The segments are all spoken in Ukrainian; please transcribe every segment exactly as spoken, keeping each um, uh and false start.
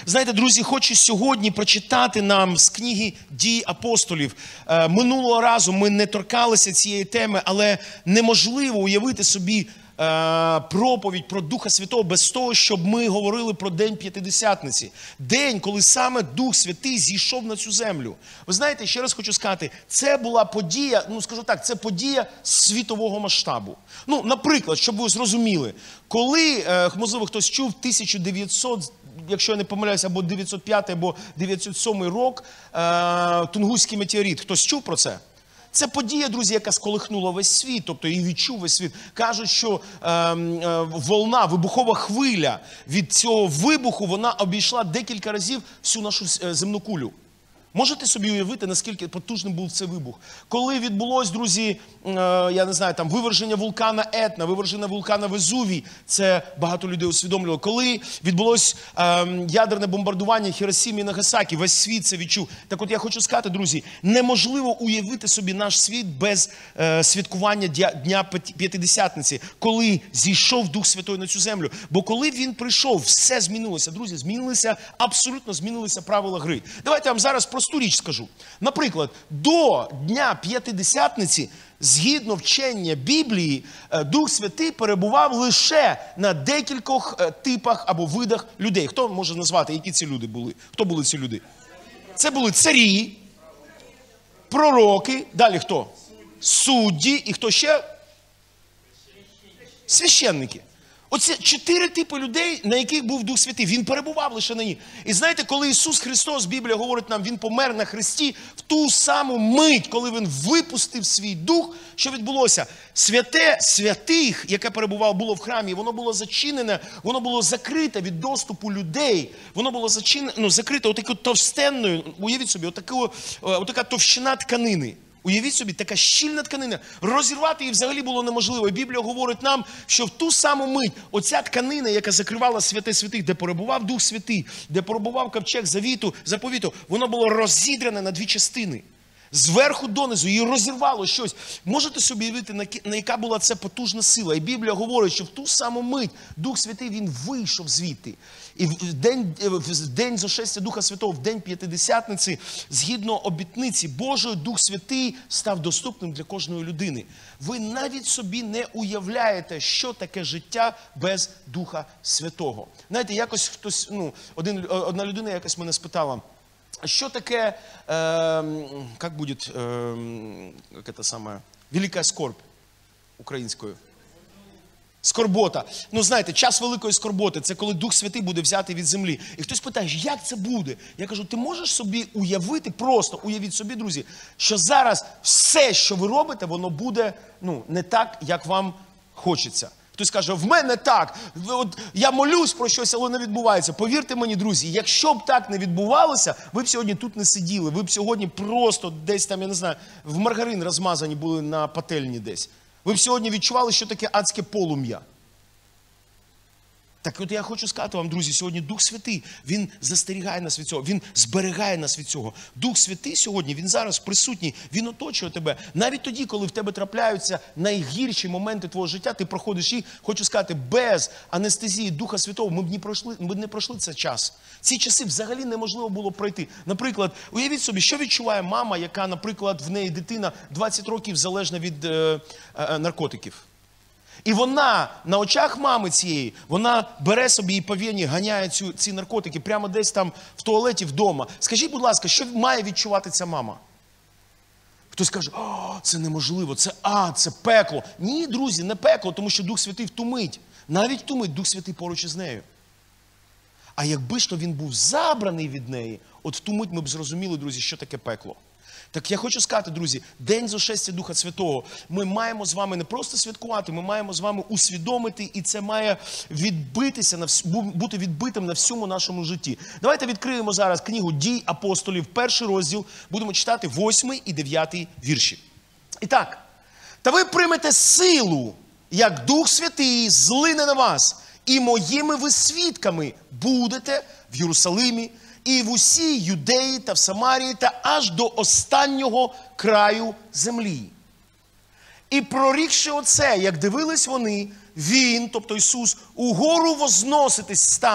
Знаєте, друзі, хочу сьогодні прочитати нам з книги «Дії апостолів». Минулого разу ми не торкалися цієї теми, але неможливо уявити собі проповідь про Духа Святого без того, щоб ми говорили про День П'ятидесятниці. День, коли саме Дух Святий зійшов на цю землю. Ви знаєте, ще раз хочу сказати, це була подія, ну скажу так, це подія світового масштабу. Ну, наприклад, щоб ви зрозуміли, коли, можливо, хтось чув тисяча дев'ятсот, якщо я не помиляюся, або дев'ятсот п'ятий, або дев'ятсот сьомий рок, Тунгуський метеорит. Хтось чув про це? Це подія, друзі, яка сколихнула весь світ, тобто її відчув весь світ. Кажуть, що е, е, волна, вибухова хвиля від цього вибуху, вона обійшла декілька разів всю нашу земну кулю. Можете собі уявити, наскільки потужним був цей вибух? Коли відбулось, друзі, е, я не знаю, там, виверження вулкана Етна, виверження вулкана Везувій, це багато людей усвідомлювало. Коли відбулось е, ядерне бомбардування Хіросімі і Нагасакі, весь світ це відчув. Так от я хочу сказати, друзі, неможливо уявити собі наш світ без е, святкування Дня П'ятидесятниці, коли зійшов Дух Святой на цю землю. Бо коли він прийшов, все змінилося, друзі, змінилися, абсолютно змінилися правила гри. Давайте я вам зараз просто просту річ скажу. Наприклад, до Дня П'ятидесятниці, згідно вчення Біблії, Дух Святий перебував лише на декількох типах або видах людей. Хто може назвати, які ці люди були? Хто були ці люди? Це були царі, пророки, далі хто? Судді і хто ще? Священники. Оці чотири типи людей, на яких був Дух Святий. Він перебував лише на них. І знаєте, коли Ісус Христос, Біблія говорить нам, Він помер на хресті, в ту саму мить, коли Він випустив свій Дух, що відбулося? Святе святих, яке перебувало, було в храмі, воно було зачинене, воно було закрите від доступу людей. Воно було зачинене, ну, закрите отакою товстенною, уявіть собі, отакою, отака товщина тканини. Уявіть собі, така щільна тканина. Розірвати її взагалі було неможливо. І Біблія говорить нам, що в ту саму мить оця тканина, яка закривала святе святих, де перебував Дух Святий, де перебував ковчег завіту, заповіту, воно було розідрене на дві частини. Зверху донизу її розірвало щось. Можете собі уявити, на яка була це потужна сила. І Біблія говорить, що в ту саму мить Дух Святий, він вийшов звідти. І в день, в день зошестя Духа Святого, в день П'ятидесятниці, згідно обітниці Божої, Дух Святий став доступним для кожної людини. Ви навіть собі не уявляєте, що таке життя без Духа Святого. Знаєте, якось хтось, ну, один, одна людина якось мене спитала, що таке, э, как будет, э, как это самое, велика скорбь українською? Скорбота. Ну, знаєте, час великої скорботи – це коли Дух Святий буде взятий від землі. І хтось питає, як це буде? Я кажу, ти можеш собі уявити, просто уявіть собі, друзі, що зараз все, що ви робите, воно буде, ну, не так, як вам хочеться. Хтось каже, в мене так, от я молюсь про щось, але не відбувається. Повірте мені, друзі, якщо б так не відбувалося, ви б сьогодні тут не сиділи, ви б сьогодні просто десь там, я не знаю, в маргарин розмазані були на пательні десь. Ви б сьогодні відчували, що таке адське полум'я. Так от я хочу сказати вам, друзі, сьогодні Дух Святий, Він застерігає нас від цього, Він зберігає нас від цього. Дух Святий сьогодні, Він зараз присутній, Він оточує тебе. Навіть тоді, коли в тебе трапляються найгірші моменти твого життя, ти проходиш їх, хочу сказати, без анестезії Духа Святого ми б не пройшли, ми б не пройшли цей час. Ці часи взагалі неможливо було пройти. Наприклад, уявіть собі, що відчуває мама, яка, наприклад, в неї дитина двадцять років залежна від е, е, наркотиків. І вона на очах мами цієї, вона бере собі і по вені ганяє цю, ці наркотики прямо десь там в туалеті вдома. Скажіть, будь ласка, що має відчувати ця мама? Хтось каже, о, це неможливо, це ад, це пекло. Ні, друзі, не пекло, тому що Дух Святий втумить. Навіть втумить Дух Святий поруч із нею. А якби ж то він був забраний від неї, от втумить ми б зрозуміли, друзі, що таке пекло. Так я хочу сказати, друзі, День зошестя Духа Святого, ми маємо з вами не просто святкувати, ми маємо з вами усвідомити, і це має відбитися, на вс... бути відбитим на всьому нашому житті. Давайте відкриємо зараз книгу «Дій апостолів», перший розділ, будемо читати восьмий і дев'ятий вірші. І так, «Та ви приймете силу, як Дух Святий злине на вас, і моїми ви свідками будете в Єрусалимі, і в усій Юдеї та в Самарії та аж до останнього краю землі. І прорікши оце, як дивились вони, він, тобто Ісус, угору возноситись став,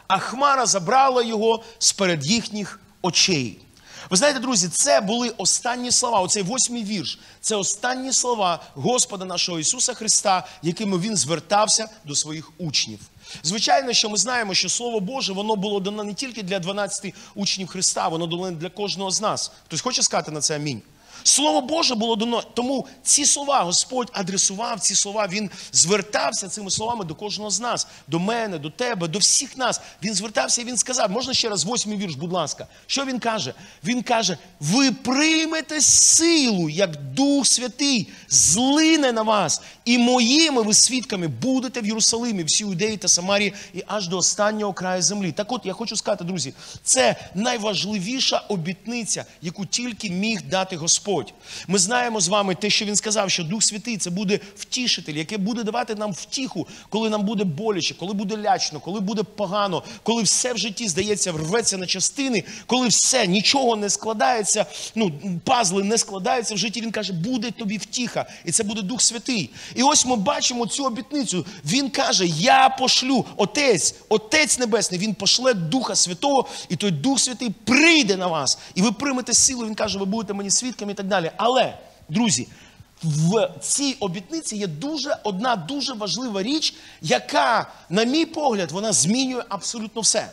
а хмара забрала його з-перед їхніх очей. Ви знаєте, друзі, це були останні слова, оцей восьмий вірш, це останні слова Господа нашого Ісуса Христа, якими Він звертався до своїх учнів. Звичайно, що ми знаємо, що Слово Боже, воно було дано не тільки для дванадцяти учнів Христа, воно дано для кожного з нас. Хтось хоче сказати на це амінь? Слово Боже було дано, тому ці слова Господь адресував, ці слова, Він звертався цими словами до кожного з нас, до мене, до тебе, до всіх нас. Він звертався і Він сказав, можна ще раз восьмий вірш, будь ласка. Що Він каже? Він каже, ви приймете силу, як Дух Святий злине на вас, і моїми ви свідками будете в Єрусалимі, всій Юдеї та Самарії і аж до останнього краю землі. Так от, я хочу сказати, друзі, це найважливіша обітниця, яку тільки міг дати Господь. Ми знаємо з вами те, що Він сказав, що Дух Святий – це буде втішитель, який буде давати нам втіху, коли нам буде боляче, коли буде лячно, коли буде погано, коли все в житті, здається, рветься на частини, коли все, нічого не складається, ну, пазли не складаються в житті. Він каже, буде тобі втіха, і це буде Дух Святий. І ось ми бачимо цю обітницю. Він каже, я пошлю, Отець, Отець Небесний, Він пошле Духа Святого, і той Дух Святий прийде на вас, і ви приймете силу. Він каже, ви будете мені свідками і так далі. Але, друзі, в цій обітниці є дуже, одна дуже важлива річ, яка, на мій погляд, вона змінює абсолютно все.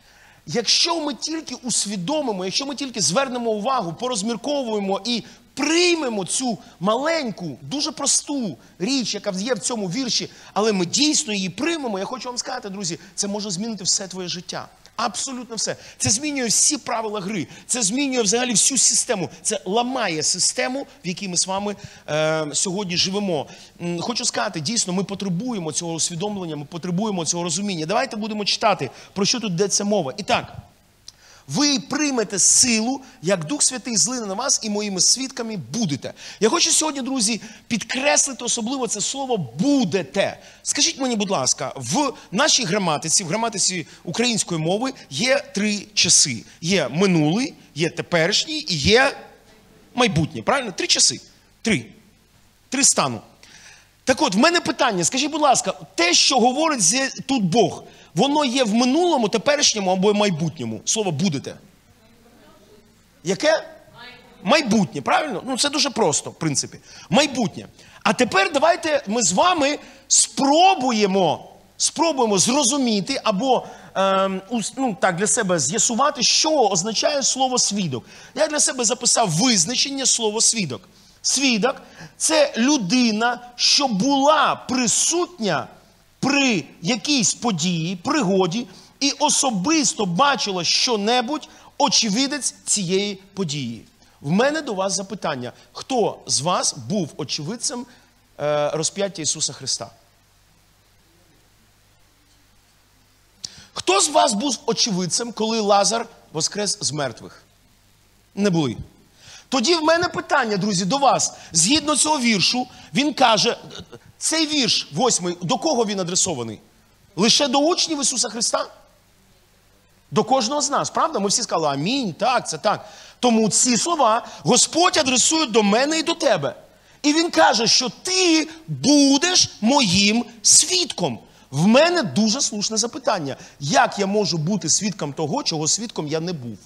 Якщо ми тільки усвідомимо, якщо ми тільки звернемо увагу, порозмірковуємо і приймемо цю маленьку, дуже просту річ, яка є в цьому вірші, але ми дійсно її приймемо, я хочу вам сказати, друзі, це може змінити все твоє життя. Абсолютно все. Це змінює всі правила гри. Це змінює взагалі всю систему. Це ламає систему, в якій ми з вами е, сьогодні живемо. М, хочу сказати, дійсно, ми потребуємо цього усвідомлення, ми потребуємо цього розуміння. Давайте будемо читати, про що тут йдеться мова. І так, ви приймете силу, як Дух Святий злине на вас, і моїми свідками будете. Я хочу сьогодні, друзі, підкреслити особливо це слово «будете». Скажіть мені, будь ласка, в нашій граматиці, в граматиці української мови є три часи. Є минулий, є теперішній і є майбутнє. Правильно? Три часи. Три. Три стану. Так от, в мене питання, скажіть, будь ласка, те, що говорить тут Бог, воно є в минулому, теперішньому або майбутньому? Слово «будете». Яке? Майбутнє, правильно? Ну, це дуже просто, в принципі. Майбутнє. А тепер давайте ми з вами спробуємо, спробуємо зрозуміти або е, ну, так, для себе з'ясувати, що означає слово «свідок». Я для себе записав визначення слова «свідок». Свідок – це людина, що була присутня при якійсь події, пригоді, і особисто бачила що-небудь, очевидець цієї події. В мене до вас запитання. Хто з вас був очевидцем е, розп'яття Ісуса Христа? Хто з вас був очевидцем, коли Лазар воскрес з мертвих? Не були. Тоді в мене питання, друзі, до вас. Згідно цього віршу, він каже, цей вірш, восьмий, до кого він адресований? Лише до учнів Ісуса Христа? До кожного з нас, правда? Ми всі сказали, амінь, так, це так. Тому ці слова Господь адресує до мене і до тебе. І він каже, що ти будеш моїм свідком. В мене дуже слушне запитання. Як я можу бути свідком того, чого свідком я не був?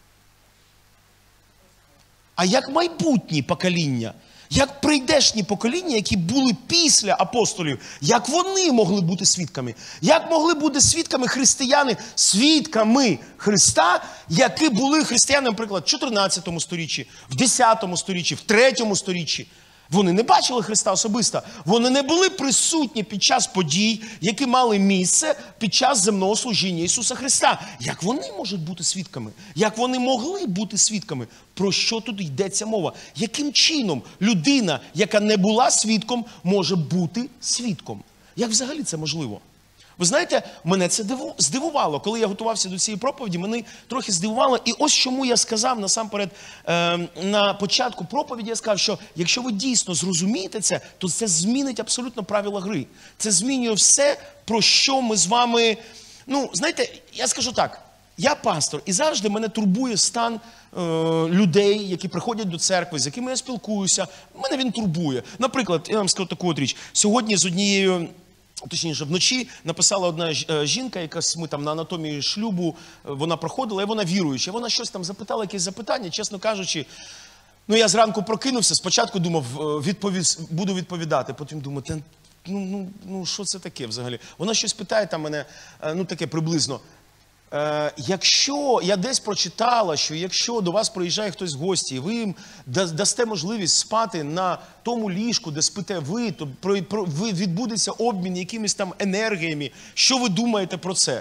А як майбутні покоління, як прийдешні покоління, які були після апостолів, як вони могли бути свідками? Як могли бути свідками християни, свідками Христа, які були християни, наприклад, в чотирнадцятому сторіччі, в десятому сторіччі, в третьому сторіччі? Вони не бачили Христа особисто. Вони не були присутні під час подій, які мали місце під час земного служіння Ісуса Христа. Як вони можуть бути свідками? Як вони могли бути свідками? Про що тут йдеться мова? Яким чином людина, яка не була свідком, може бути свідком? Як взагалі це можливо? Ви знаєте, мене це здивувало. Коли я готувався до цієї проповіді, мене трохи здивувало. І ось чому я сказав насамперед, е, на початку проповіді, я сказав, що якщо ви дійсно зрозумієте це, то це змінить абсолютно правила гри. Це змінює все, про що ми з вами... Ну, знаєте, я скажу так, я пастор, і завжди мене турбує стан е, людей, які приходять до церкви, з якими я спілкуюся. Мене він турбує. Наприклад, я вам скажу таку от річ. Сьогодні з однією точніше, вночі написала одна жінка, якась ми там на анатомії шлюбу, вона проходила, і вона віруюча. Вона щось там запитала, якесь запитання, чесно кажучи. Ну, я зранку прокинувся, спочатку думав, відповідь, буду відповідати, потім думаю, ну, ну, ну, що це таке взагалі? Вона щось питає там мене, ну, таке приблизно. Е, якщо, я десь прочитала, що якщо до вас приїжджає хтось в гості, і ви їм дасте можливість спати на тому ліжку, де спите ви, то про, про, ви, відбудеться обмін якимись там енергіями. Що ви думаєте про це?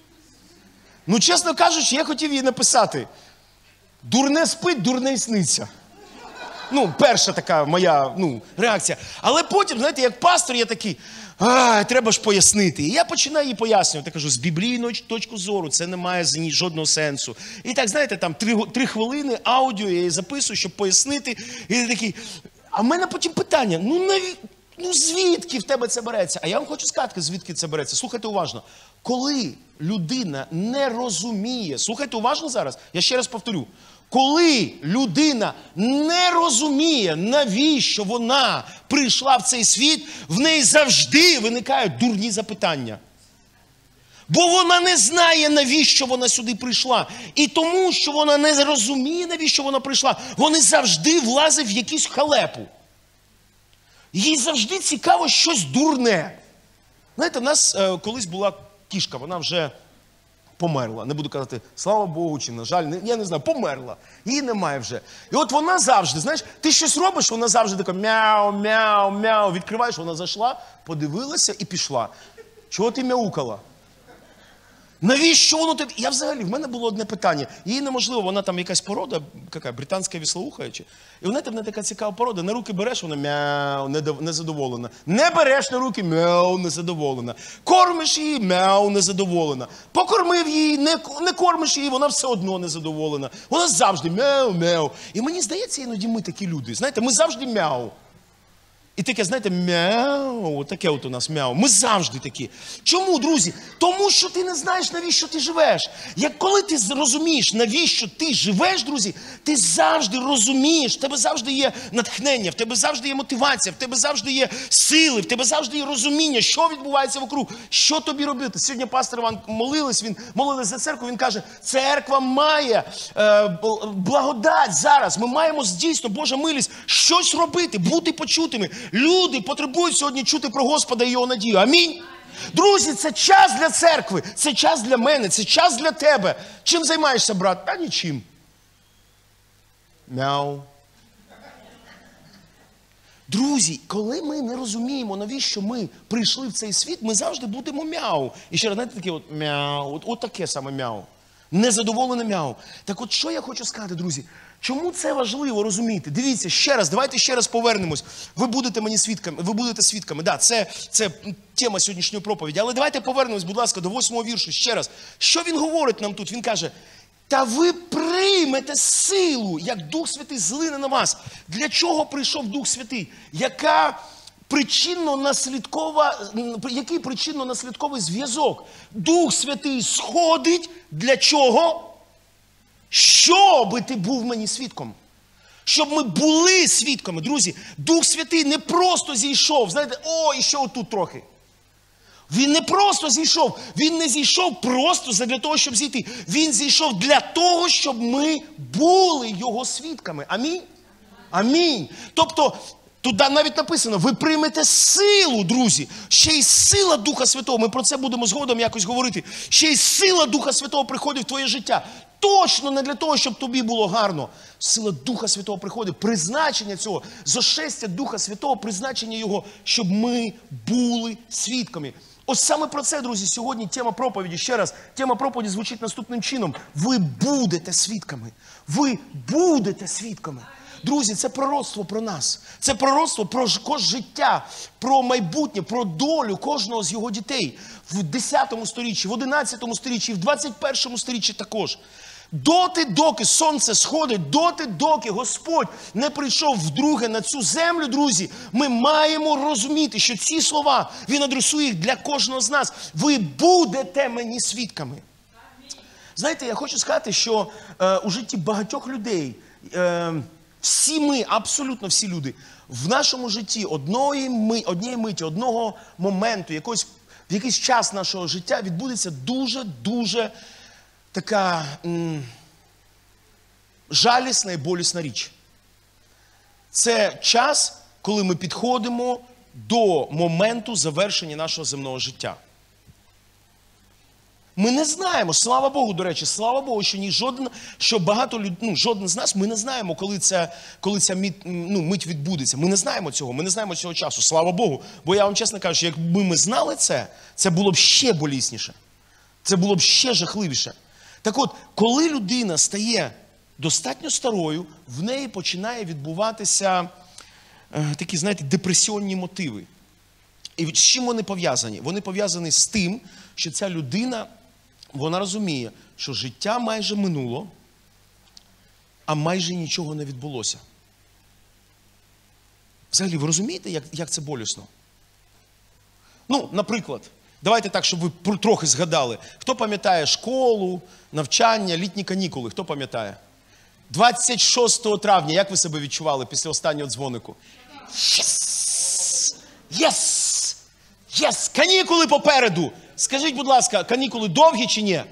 Ну, чесно кажучи, я хотів їй написати, дурне спить, дурне й сниться. Ну, перша така моя, ну, реакція. Але потім, знаєте, як пастор, я такий, а, треба ж пояснити. І я починаю їй пояснювати. Я кажу, з біблійної точки зору це не має жодного сенсу. І так, знаєте, там три, три хвилини аудіо я їй записую, щоб пояснити. І я такий, а в мене потім питання, ну, наві... ну звідки в тебе це береться? А я вам хочу сказати, звідки це береться. Слухайте уважно. Коли людина не розуміє, слухайте уважно зараз, я ще раз повторю. Коли людина не розуміє, навіщо вона прийшла в цей світ, в неї завжди виникають дурні запитання. Бо вона не знає, навіщо вона сюди прийшла. І тому, що вона не розуміє, навіщо вона прийшла, вони завжди влазять в якусь халепу. Їй завжди цікаво щось дурне. Знаєте, в нас е, колись була кішка, вона вже померла. Не буду казати, слава Богу, чи, на жаль, не, я не знаю, померла. Її немає вже. І от вона завжди, знаєш, ти щось робиш, вона завжди така мяу, мяу, мяу. Відкриваєш, вона зайшла, подивилася і пішла. Чого ти мяукала? Навіщо воно тобі? Я взагалі, в мене було одне питання. Їй неможливо, вона там якась порода, яка, британська віслоуха. Чи? І вона там не така цікава порода. На руки береш, вона мяу, незадоволена. Не береш на руки, мяу, незадоволена. Кормиш її, мяу, незадоволена. Покормив її, не, не кормиш її, вона все одно незадоволена. Вона завжди мяу, мяу. І мені здається, іноді ми такі люди. Знаєте, ми завжди мяу. І таке, знаєте, мяу, таке от у нас мяу. Ми завжди такі. Чому, друзі? Тому що ти не знаєш, навіщо ти живеш. Як коли ти розумієш, навіщо ти живеш, друзі, ти завжди розумієш, в тебе завжди є натхнення, в тебе завжди є мотивація, в тебе завжди є сили, в тебе завжди є розуміння, що відбувається вокруг, що тобі робити. Сьогодні пастор Іван молились, він молились за церкву, він каже, церква має е, благодать зараз, ми маємо дійсно, Божа милість, щось робити, бути почутими. Люди потребують сьогодні чути про Господа і Його надію. Амінь. Друзі, це час для церкви, це час для мене, це час для тебе. Чим займаєшся, брат? Та нічим. Мяу. Друзі, коли ми не розуміємо, навіщо ми прийшли в цей світ, ми завжди будемо мяу. І ще раз, знаєте, таке от мяу, от, от таке саме мяу. Незадоволене мяу. Так от, що я хочу сказати, друзі? Чому це важливо розуміти? Дивіться, ще раз, давайте ще раз повернемось. Ви будете мені свідками, ви будете свідками. Да, це, це тема сьогоднішньої проповіді. Але давайте повернемось, будь ласка, до восьмого віршу. Ще раз. Що він говорить нам тут? Він каже, та ви приймете силу, як Дух Святий злине на вас. Для чого прийшов Дух Святий? Яка причинно-наслідкова, який причинно-наслідковий зв'язок? Дух Святий сходить для чого? Щоби ти був мені свідком. Щоб ми були свідками. Друзі, Дух Святий не просто зійшов. Знаєте, о, і ще отут трохи. Він не просто зійшов. Він не зійшов просто для того, щоб зійти. Він зійшов для того, щоб ми були Його свідками. Амінь? Амінь. Тобто, тут навіть написано, ви приймете силу, друзі. Ще й сила Духа Святого. Ми про це будемо згодом якось говорити. Ще й сила Духа Святого приходить в твоє життя. Точно не для того, щоб тобі було гарно. Сила Духа Святого приходить. Призначення цього, зошестя Духа Святого, призначення Його, щоб ми були свідками. Ось саме про це, друзі, сьогодні тема проповіді. Ще раз, тема проповіді звучить наступним чином. Ви будете свідками. Ви будете свідками. Друзі, це пророцтво про нас. Це пророцтво про життя, про майбутнє, про долю кожного з його дітей. В десятому сторіччі, в одинадцятому сторіччі, в двадцять першому сторіччі також. Доти, доки сонце сходить, доти, доки Господь не прийшов вдруге на цю землю, друзі, ми маємо розуміти, що ці слова, Він адресує їх для кожного з нас. Ви будете мені свідками. Знаєте, я хочу сказати, що е, у житті багатьох людей е, Всі ми, абсолютно всі люди, в нашому житті одної ми, однієї миті, одного моменту, якось, в якийсь час нашого життя відбудеться дуже-дуже така м, жалісна і болісна річ. Це час, коли ми підходимо до моменту завершення нашого земного життя. Ми не знаємо, слава Богу, до речі, слава Богу, що ні жоден, що багато людей, ну, жоден з нас, ми не знаємо, коли ця, коли ця мить, ну, мить відбудеться. Ми не знаємо цього, ми не знаємо цього часу, слава Богу. Бо я вам чесно кажу, якби ми знали це, це було б ще болісніше. Це було б ще жахливіше. Так от, коли людина стає достатньо старою, в неї починає відбуватися е, такі, знаєте, депресіонні мотиви. І з чим вони пов'язані? Вони пов'язані з тим, що ця людина, вона розуміє, що життя майже минуло, а майже нічого не відбулося. Взагалі, ви розумієте, як, як це болісно? Ну, наприклад, давайте так, щоб ви трохи згадали. Хто пам'ятає школу, навчання, літні канікули? Хто пам'ятає? двадцять шостого травня, як ви себе відчували після останнього дзвонику? Єс! Єс! Єс! Канікули попереду! Скажіть, будь ласка, канікули довгі чи ні?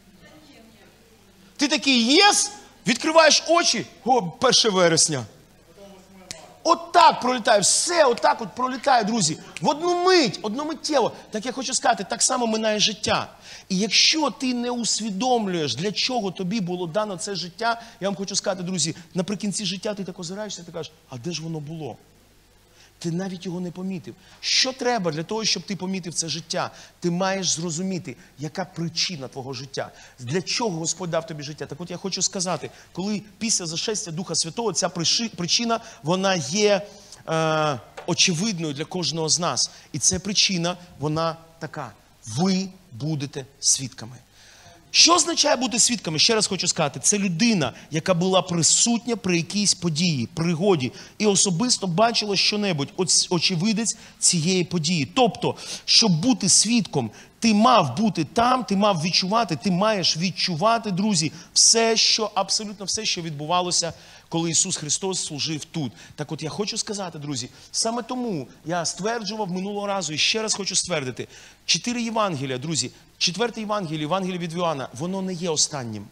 Ти такий єс, відкриваєш очі, о, перше вересня. От так пролітає, все отак от пролітає, друзі. В одну мить, одномиттєво. Так я хочу сказати, так само минає життя. І якщо ти не усвідомлюєш, для чого тобі було дано це життя, я вам хочу сказати, друзі, наприкінці життя ти так озираєшся, ти кажеш, а де ж воно було? Ти навіть його не помітив. Що треба для того, щоб ти помітив це життя? Ти маєш зрозуміти, яка причина твого життя. Для чого Господь дав тобі життя? Так от я хочу сказати, коли після зашестя Духа Святого ця причина, вона є е, очевидною для кожного з нас. І ця причина, вона така. Ви будете свідками. Що означає бути свідками? Ще раз хочу сказати, це людина, яка була присутня при якійсь події, пригоді, і особисто бачила щонебудь, очевидець цієї події. Тобто, щоб бути свідком, ти мав бути там, ти мав відчувати, ти маєш відчувати, друзі, все, що, абсолютно все, що відбувалося, коли Ісус Христос служив тут. Так от я хочу сказати, друзі, саме тому я стверджував минулого разу, і ще раз хочу ствердити, чотири Євангелія, друзі, четверте Євангеліє, Євангеліє від Іоанна, воно не є останнім.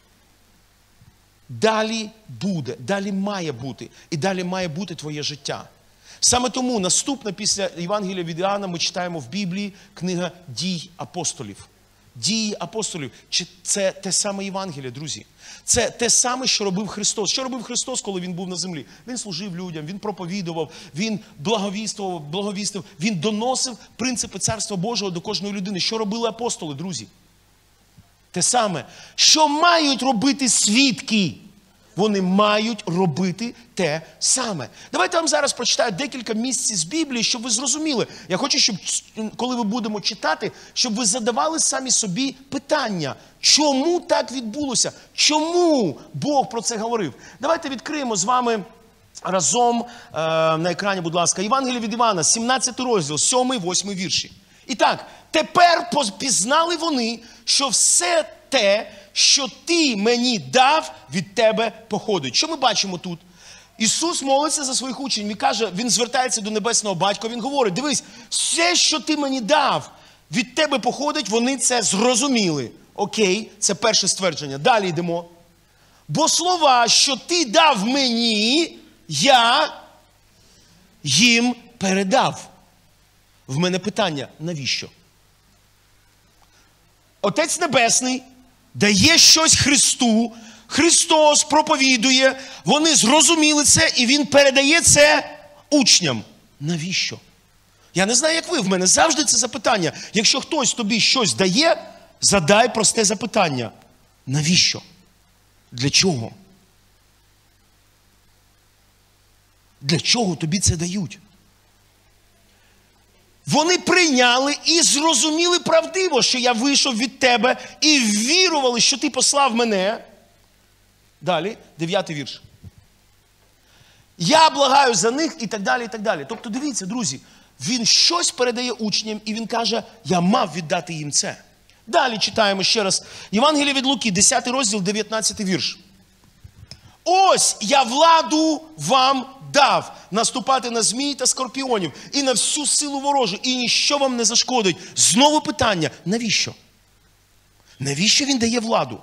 Далі буде, далі має бути, і далі має бути твоє життя. Саме тому наступне після Євангелія від Іоанна ми читаємо в Біблії книга «Дій апостолів». Дії апостолів – це те саме Євангеліє, друзі. Це те саме, що робив Христос. Що робив Христос, коли Він був на землі? Він служив людям, Він проповідував, Він благовістував, благовістив, Він доносив принципи Царства Божого до кожної людини. Що робили апостоли, друзі? Те саме. Що мають робити свідки? Вони мають робити те саме. Давайте я вам зараз прочитаю декілька місць з Біблії, щоб ви зрозуміли. Я хочу, щоб, коли ми будемо читати, щоб ви задавали самі собі питання. Чому так відбулося? Чому Бог про це говорив? Давайте відкриємо з вами разом е, на екрані, будь ласка, Євангеліє від Івана, сімнадцятий розділ, сьомий, восьмий вірші. І так, тепер пізнали вони, що все те, що ти мені дав, від тебе походить. Що ми бачимо тут? Ісус молиться за своїх учнів. Він каже, Він звертається до Небесного Батька. Він говорить, дивись, все, що ти мені дав, від тебе походить, вони це зрозуміли. Окей, це перше ствердження. Далі йдемо. Бо слова, що ти дав мені, я їм передав. В мене питання, навіщо? Отець Небесний дає щось Христу, Христос проповідує, вони зрозуміли це, і Він передає це учням. Навіщо? Я не знаю, як ви, в мене завжди це запитання. Якщо хтось тобі щось дає, задай просте запитання. Навіщо? Для чого? Для чого тобі це дають? Вони прийняли і зрозуміли правдиво, що я вийшов від тебе, і вірували, що ти послав мене. Далі, дев'ятий вірш. Я благаю за них і так далі, і так далі. Тобто, дивіться, друзі, він щось передає учням, і він каже, я мав віддати їм це. Далі читаємо ще раз. Євангеліє від Луки, десятий розділ, дев'ятнадцятий вірш. ось я владу вам дав наступати на змій та скорпіонів і на всю силу ворожу, і ніщо вам не зашкодить. Знову питання, навіщо? Навіщо він дає владу?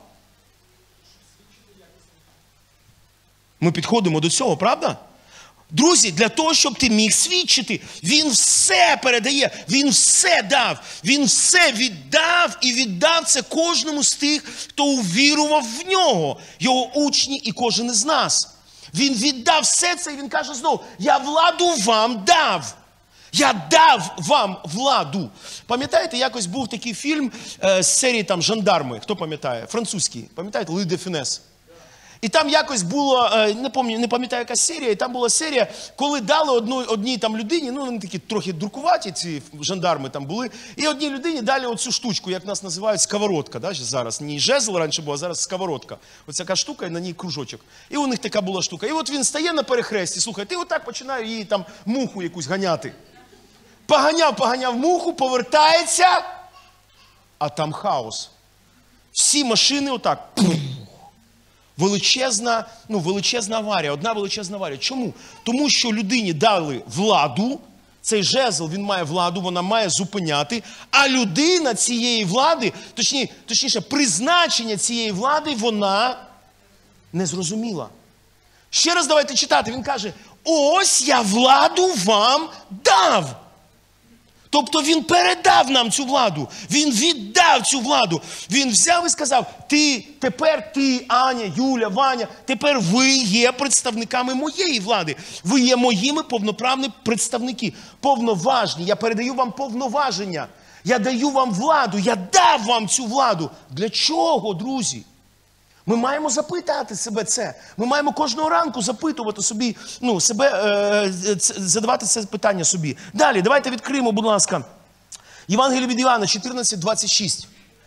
Ми підходимо до цього, правда? Друзі, для того, щоб ти міг свідчити, він все передає, він все дав, він все віддав і віддав це кожному з тих, хто увірував в нього, його учні і кожен із нас. Він віддав все це і він каже знову, я владу вам дав. Я дав вам владу. Пам'ятаєте, якось був такий фільм е, з серії там «Жандарми», хто пам'ятає? Французький, пам'ятаєте? Луї де Фюнес. І там якось було, не пам'ятаю, не пам'ятаю, яка серія, і там була серія, коли дали одну, одній там людині, ну вони такі трохи дуркуваті, ці жандарми там були, і одній людині дали оцю штучку, як нас називають, сковородка, да, зараз, не жезл раніше була, а зараз сковородка. Ось така штука, і на ній кружочок. І у них така була штука. І от він стає на перехресті, слухай, ти отак починає її там муху якусь ганяти. Поганяв, поганяв муху, повертається, а там хаос. Всі машини отак, Величезна, ну, величезна аварія, одна величезна аварія. Чому? Тому що людині дали владу, цей жезл, він має владу, вона має зупиняти, а людина цієї влади, точні, точніше, призначення цієї влади, вона не зрозуміла. Ще раз давайте читати, він каже, ось я владу вам дав. Тобто він передав нам цю владу, він віддав цю владу, він взяв і сказав, ти, тепер ти, Аня, Юля, Ваня, тепер ви є представниками моєї влади, ви є моїми повноправними представники, повноважні, я передаю вам повноваження, я даю вам владу, я дав вам цю владу. Для чого, друзі? Ми маємо запитати себе це. Ми маємо кожного ранку запитувати собі, ну, себе, е, задавати це питання собі. Далі, давайте відкриємо, будь ласка, Євангеліє від Іоанна, чотирнадцять двадцять шість.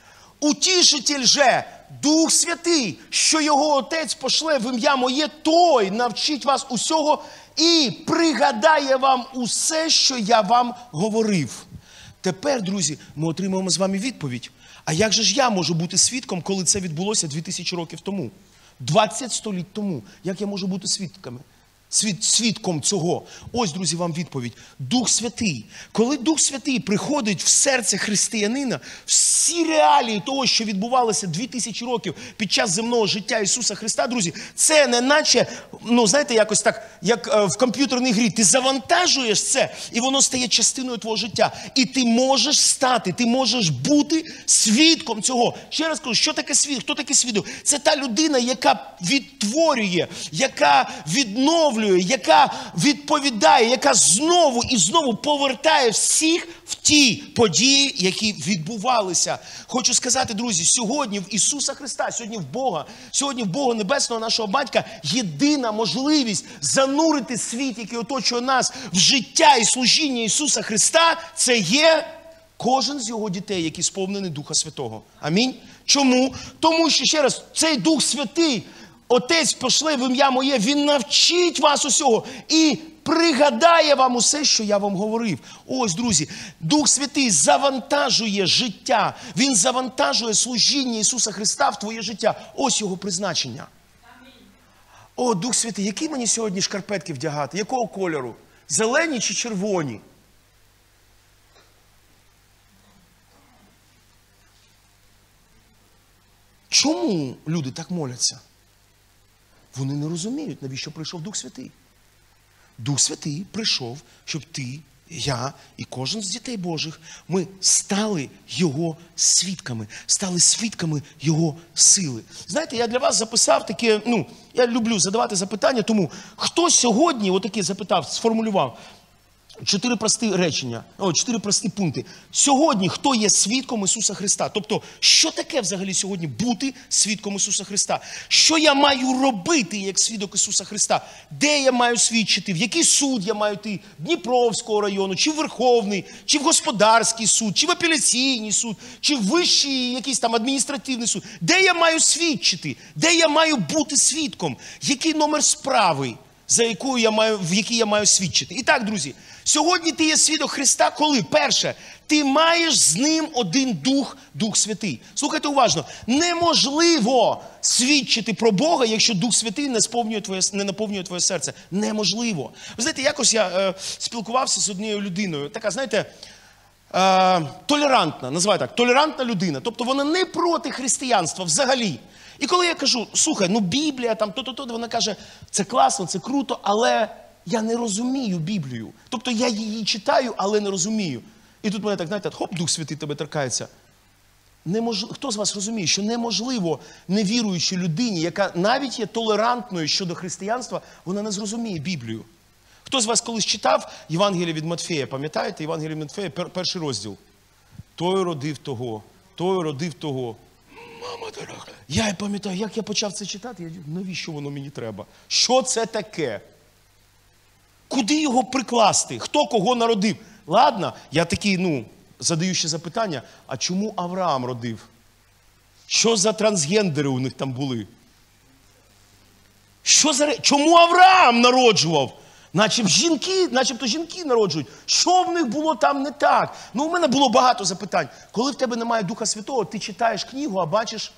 Утішитель же, Дух Святий, що його Отець пошле в ім'я моє, той навчить вас усього і пригадає вам усе, що я вам говорив. Тепер, друзі, ми отримаємо з вами відповідь. А як же ж я можу бути свідком, коли це відбулося дві тисячі років тому? двадцять століть тому. Як я можу бути свідками? Свід, свідком цього? Ось, друзі, вам відповідь. Дух Святий. Коли Дух Святий приходить в серце християнина, всі реалії того, що відбувалося дві тисячі років під час земного життя Ісуса Христа, друзі, це не наче, ну, знаєте, якось так, як е, в комп'ютерній грі. Ти завантажуєш це, і воно стає частиною твого життя. І ти можеш стати, ти можеш бути свідком цього. Ще раз кажу, що таке свідок? Хто таке свідок? Це та людина, яка відтворює, яка відновлює, яка відповідає, яка знову і знову повертає всіх в ті події, які відбувалися. Хочу сказати, друзі, сьогодні в Ісуса Христа, сьогодні в Бога, сьогодні в Бога Небесного, нашого Батька, єдина можливість занурити світ, який оточує нас, в життя і служіння Ісуса Христа, це є кожен з його дітей, який сповнений Духа Святого. Амінь. Чому? Тому що, ще раз, цей Дух Святий, Отець пошле в ім'я моє, Він навчить вас усього і пригадає вам усе, що я вам говорив. Ось, друзі, Дух Святий завантажує життя, Він завантажує служіння Ісуса Христа в твоє життя. Ось його призначення. О, Дух Святий, які мені сьогодні шкарпетки вдягати? Якого кольору? Зелені чи червоні? Чому люди так моляться? Вони не розуміють, навіщо прийшов Дух Святий. Дух Святий прийшов, щоб ти, я і кожен з дітей Божих, ми стали Його свідками, стали свідками Його сили. Знаєте, я для вас записав таке, ну, я люблю задавати запитання, тому хто сьогодні, отаке запитав, сформулював, Чотири прості речення, о, чотири прості пункти. Сьогодні хто є свідком Ісуса Христа? Тобто, що таке взагалі сьогодні бути свідком Ісуса Христа? Що я маю робити як свідок Ісуса Христа? Де я маю свідчити? В який суд я маю йти? Дніпровського району, чи в Верховний, чи в Господарський суд, чи в апеляційний суд, чи в вищий якийсь там адміністративний суд? Де я маю свідчити? Де я маю бути свідком? Який номер справи? за якою я маю, в якій я маю свідчити. І так, друзі, сьогодні ти є свідок Христа, коли? Перше, ти маєш з ним один Дух, Дух Святий. Слухайте уважно, неможливо свідчити про Бога, якщо Дух Святий не, сповнює твоє, не наповнює твоє серце. Неможливо. Ви знаєте, якось я е, спілкувався з однією людиною, така, знаєте, е, толерантна, називаю так, толерантна людина. Тобто вона не проти християнства взагалі. І коли я кажу, слухай, ну Біблія, там то-то-то, вона каже, це класно, це круто, але я не розумію Біблію. Тобто я її читаю, але не розумію. І тут мене так, знаєте, хоп, Дух Святий тебе торкається. Неможливо, хто з вас розуміє, що неможливо невіруючій людині, яка навіть є толерантною щодо християнства, вона не зрозуміє Біблію. Хто з вас колись читав Євангеліє від Матфея, пам'ятаєте? Євангеліє від Матфея, пер, перший розділ. Той родив того, той родив того. Мама дорога. Я пам'ятаю, як я почав це читати, я думаю, навіщо воно мені треба? Що це таке? Куди його прикласти? Хто кого народив? Ладно, я такий, ну, задаю ще запитання, а чому Авраам родив? Що за трансгендери у них там були? Що за... Чому Авраам народжував? Начебто жінки, начебто жінки народжують. Що в них було там не так? Ну, у мене було багато запитань. Коли в тебе немає Духа Святого, ти читаєш книгу, а бачиш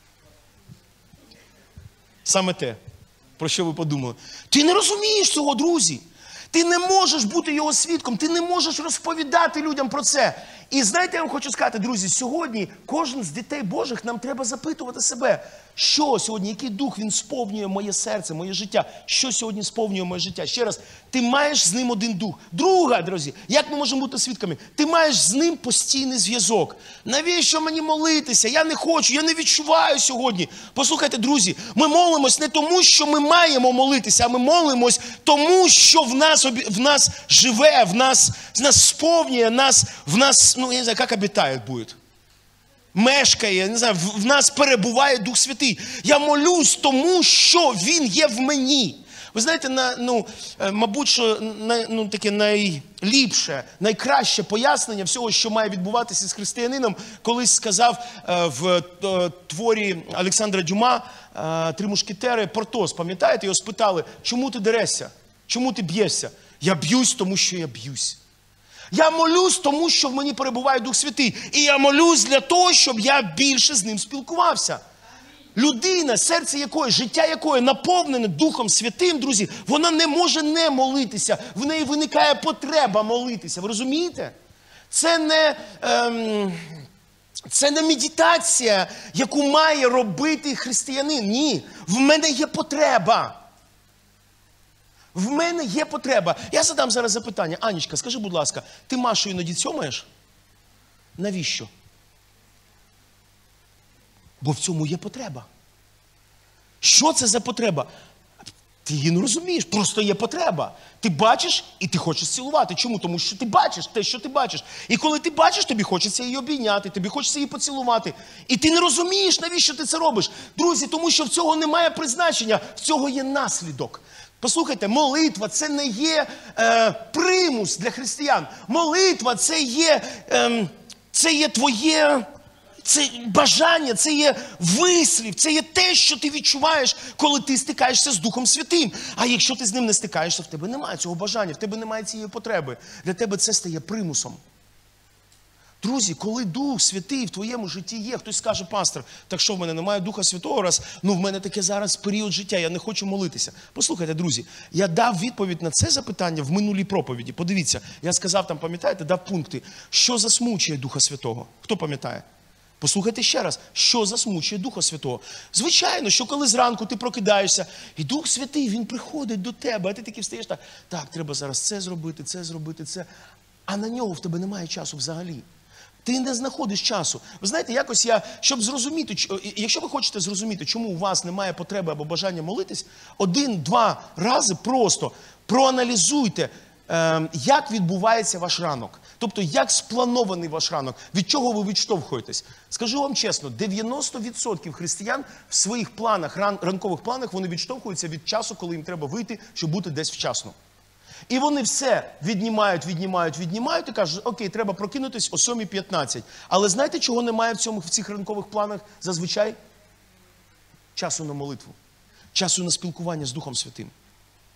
саме те, про що ви подумали. Ти не розумієш цього, друзі. Ти не можеш бути його свідком, ти не можеш розповідати людям про це. І знаєте, я вам хочу сказати, друзі, сьогодні кожен з дітей Божих нам треба запитувати себе, що сьогодні, який дух він сповнює моє серце, моє життя, що сьогодні сповнює моє життя. Ще раз, ти маєш з ним один дух. Друга, друзі, як ми можемо бути свідками? Ти маєш з ним постійний зв'язок. Навіщо мені молитися? Я не хочу, я не відчуваю сьогодні. Послухайте, друзі, ми молимось не тому, що ми маємо молитися, а ми молимось тому, що в нас, в нас живе, в нас, в нас сповнює, нас, в нас, ну, я не знаю, як обітає буде. Мешкає, не знаю, в, в нас перебуває Дух Святий. Я молюсь тому, що Він є в мені. Ви знаєте, на, ну, мабуть, що на, ну, таке найліпше, найкраще пояснення всього, що має відбуватися з християнином, колись сказав е, в е, творі Олександра Дюма е, «Три мушкетери» Портос. Пам'ятаєте, його спитали, чому ти дерешся? Чому ти б'єшся? Я б'юсь, тому що я б'юсь. Я молюсь тому, що в мені перебуває Дух Святий. І я молюсь для того, щоб я більше з ним спілкувався. Людина, серце якої, життя якої наповнене Духом Святим, друзі, вона не може не молитися. В неї виникає потреба молитися. Ви розумієте? Це не, ем, це не медитація, яку має робити християнин. Ні, в мене є потреба. В мене є потреба. Я задам зараз запитання. Анечка, скажи, будь ласка, ти Машу іноді цьомаєш? Навіщо? Бо в цьому є потреба. Що це за потреба? Ти її не розумієш, просто є потреба. Ти бачиш і ти хочеш цілувати. Чому? Тому що ти бачиш те, що ти бачиш. І коли ти бачиш, тобі хочеться її обійняти, тобі хочеться її поцілувати. І ти не розумієш, навіщо ти це робиш. Друзі, тому що в цього немає призначення, в цього є наслідок. Послухайте, молитва – це не є е, примус для християн. Молитва – це є, е, це є твоє це бажання, це є вислів, це є те, що ти відчуваєш, коли ти стикаєшся з Духом Святим. А якщо ти з ним не стикаєшся, в тебе немає цього бажання, в тебе немає цієї потреби. Для тебе це стає примусом. Друзі, коли Дух Святий в твоєму житті є, хтось скаже, пастор, так що в мене немає Духа Святого, раз, ну в мене таке зараз період життя, я не хочу молитися. Послухайте, друзі, я дав відповідь на це запитання в минулій проповіді. Подивіться, я сказав там, пам'ятаєте, дав пункти, що засмучує Духа Святого. Хто пам'ятає? Послухайте ще раз, що засмучує Духа Святого. Звичайно, що коли зранку ти прокидаєшся, і Дух Святий, Він приходить до тебе, а ти таки встаєш так, так, треба зараз це зробити, це зробити, це. А на нього в тебе немає часу взагалі. Ти не знаходиш часу. Ви знаєте, якось я, щоб зрозуміти, якщо ви хочете зрозуміти, чому у вас немає потреби або бажання молитись, один-два рази просто проаналізуйте, як відбувається ваш ранок. Тобто, як спланований ваш ранок, від чого ви відштовхуєтесь. Скажу вам чесно, дев'яносто відсотків християн в своїх планах, ран, ранкових планах, вони відштовхуються від часу, коли їм треба вийти, щоб бути десь вчасно. І вони все віднімають, віднімають, віднімають і кажуть, окей, треба прокинутись о сьомій п'ятнадцять. Але знаєте, чого немає в, цьому, в цих ранкових планах зазвичай? Часу на молитву. Часу на спілкування з Духом Святим.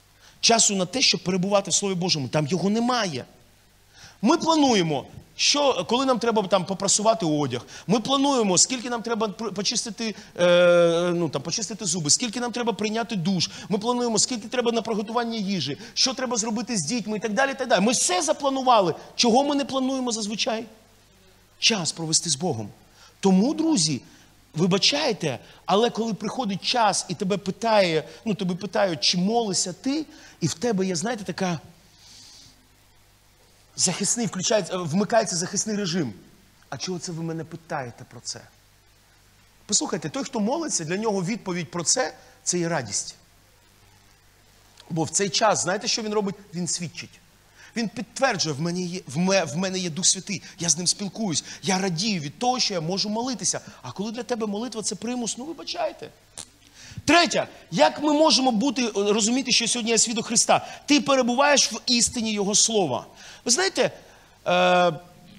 часу на те, щоб перебувати в Слові Божому. Там його немає. Ми плануємо, що, коли нам треба там попрасувати одяг, ми плануємо, скільки нам треба почистити, е, ну, там, почистити зуби, скільки нам треба прийняти душ, ми плануємо, скільки треба на приготування їжі, що треба зробити з дітьми і так далі, і так далі. Ми все запланували. Чого ми не плануємо зазвичай? Час провести з Богом. Тому, друзі, вибачайте, але коли приходить час і тебе питає, ну, тебе питають, чи молишся ти, і в тебе є, знаєте, така захисний, включається, вмикається захисний режим. А чого це ви мене питаєте про це? Послухайте, той, хто молиться, для нього відповідь про це – це є радість. Бо в цей час, знаєте, що він робить? Він свідчить. Він підтверджує, в мене є, в мене, в мене є Дух Святий, я з ним спілкуюсь, я радію від того, що я можу молитися. А коли для тебе молитва – це примус, ну вибачайте. Третє, як ми можемо бути, розуміти, що сьогодні я свідок Христа? Ти перебуваєш в істині Його Слова. Ви знаєте, е,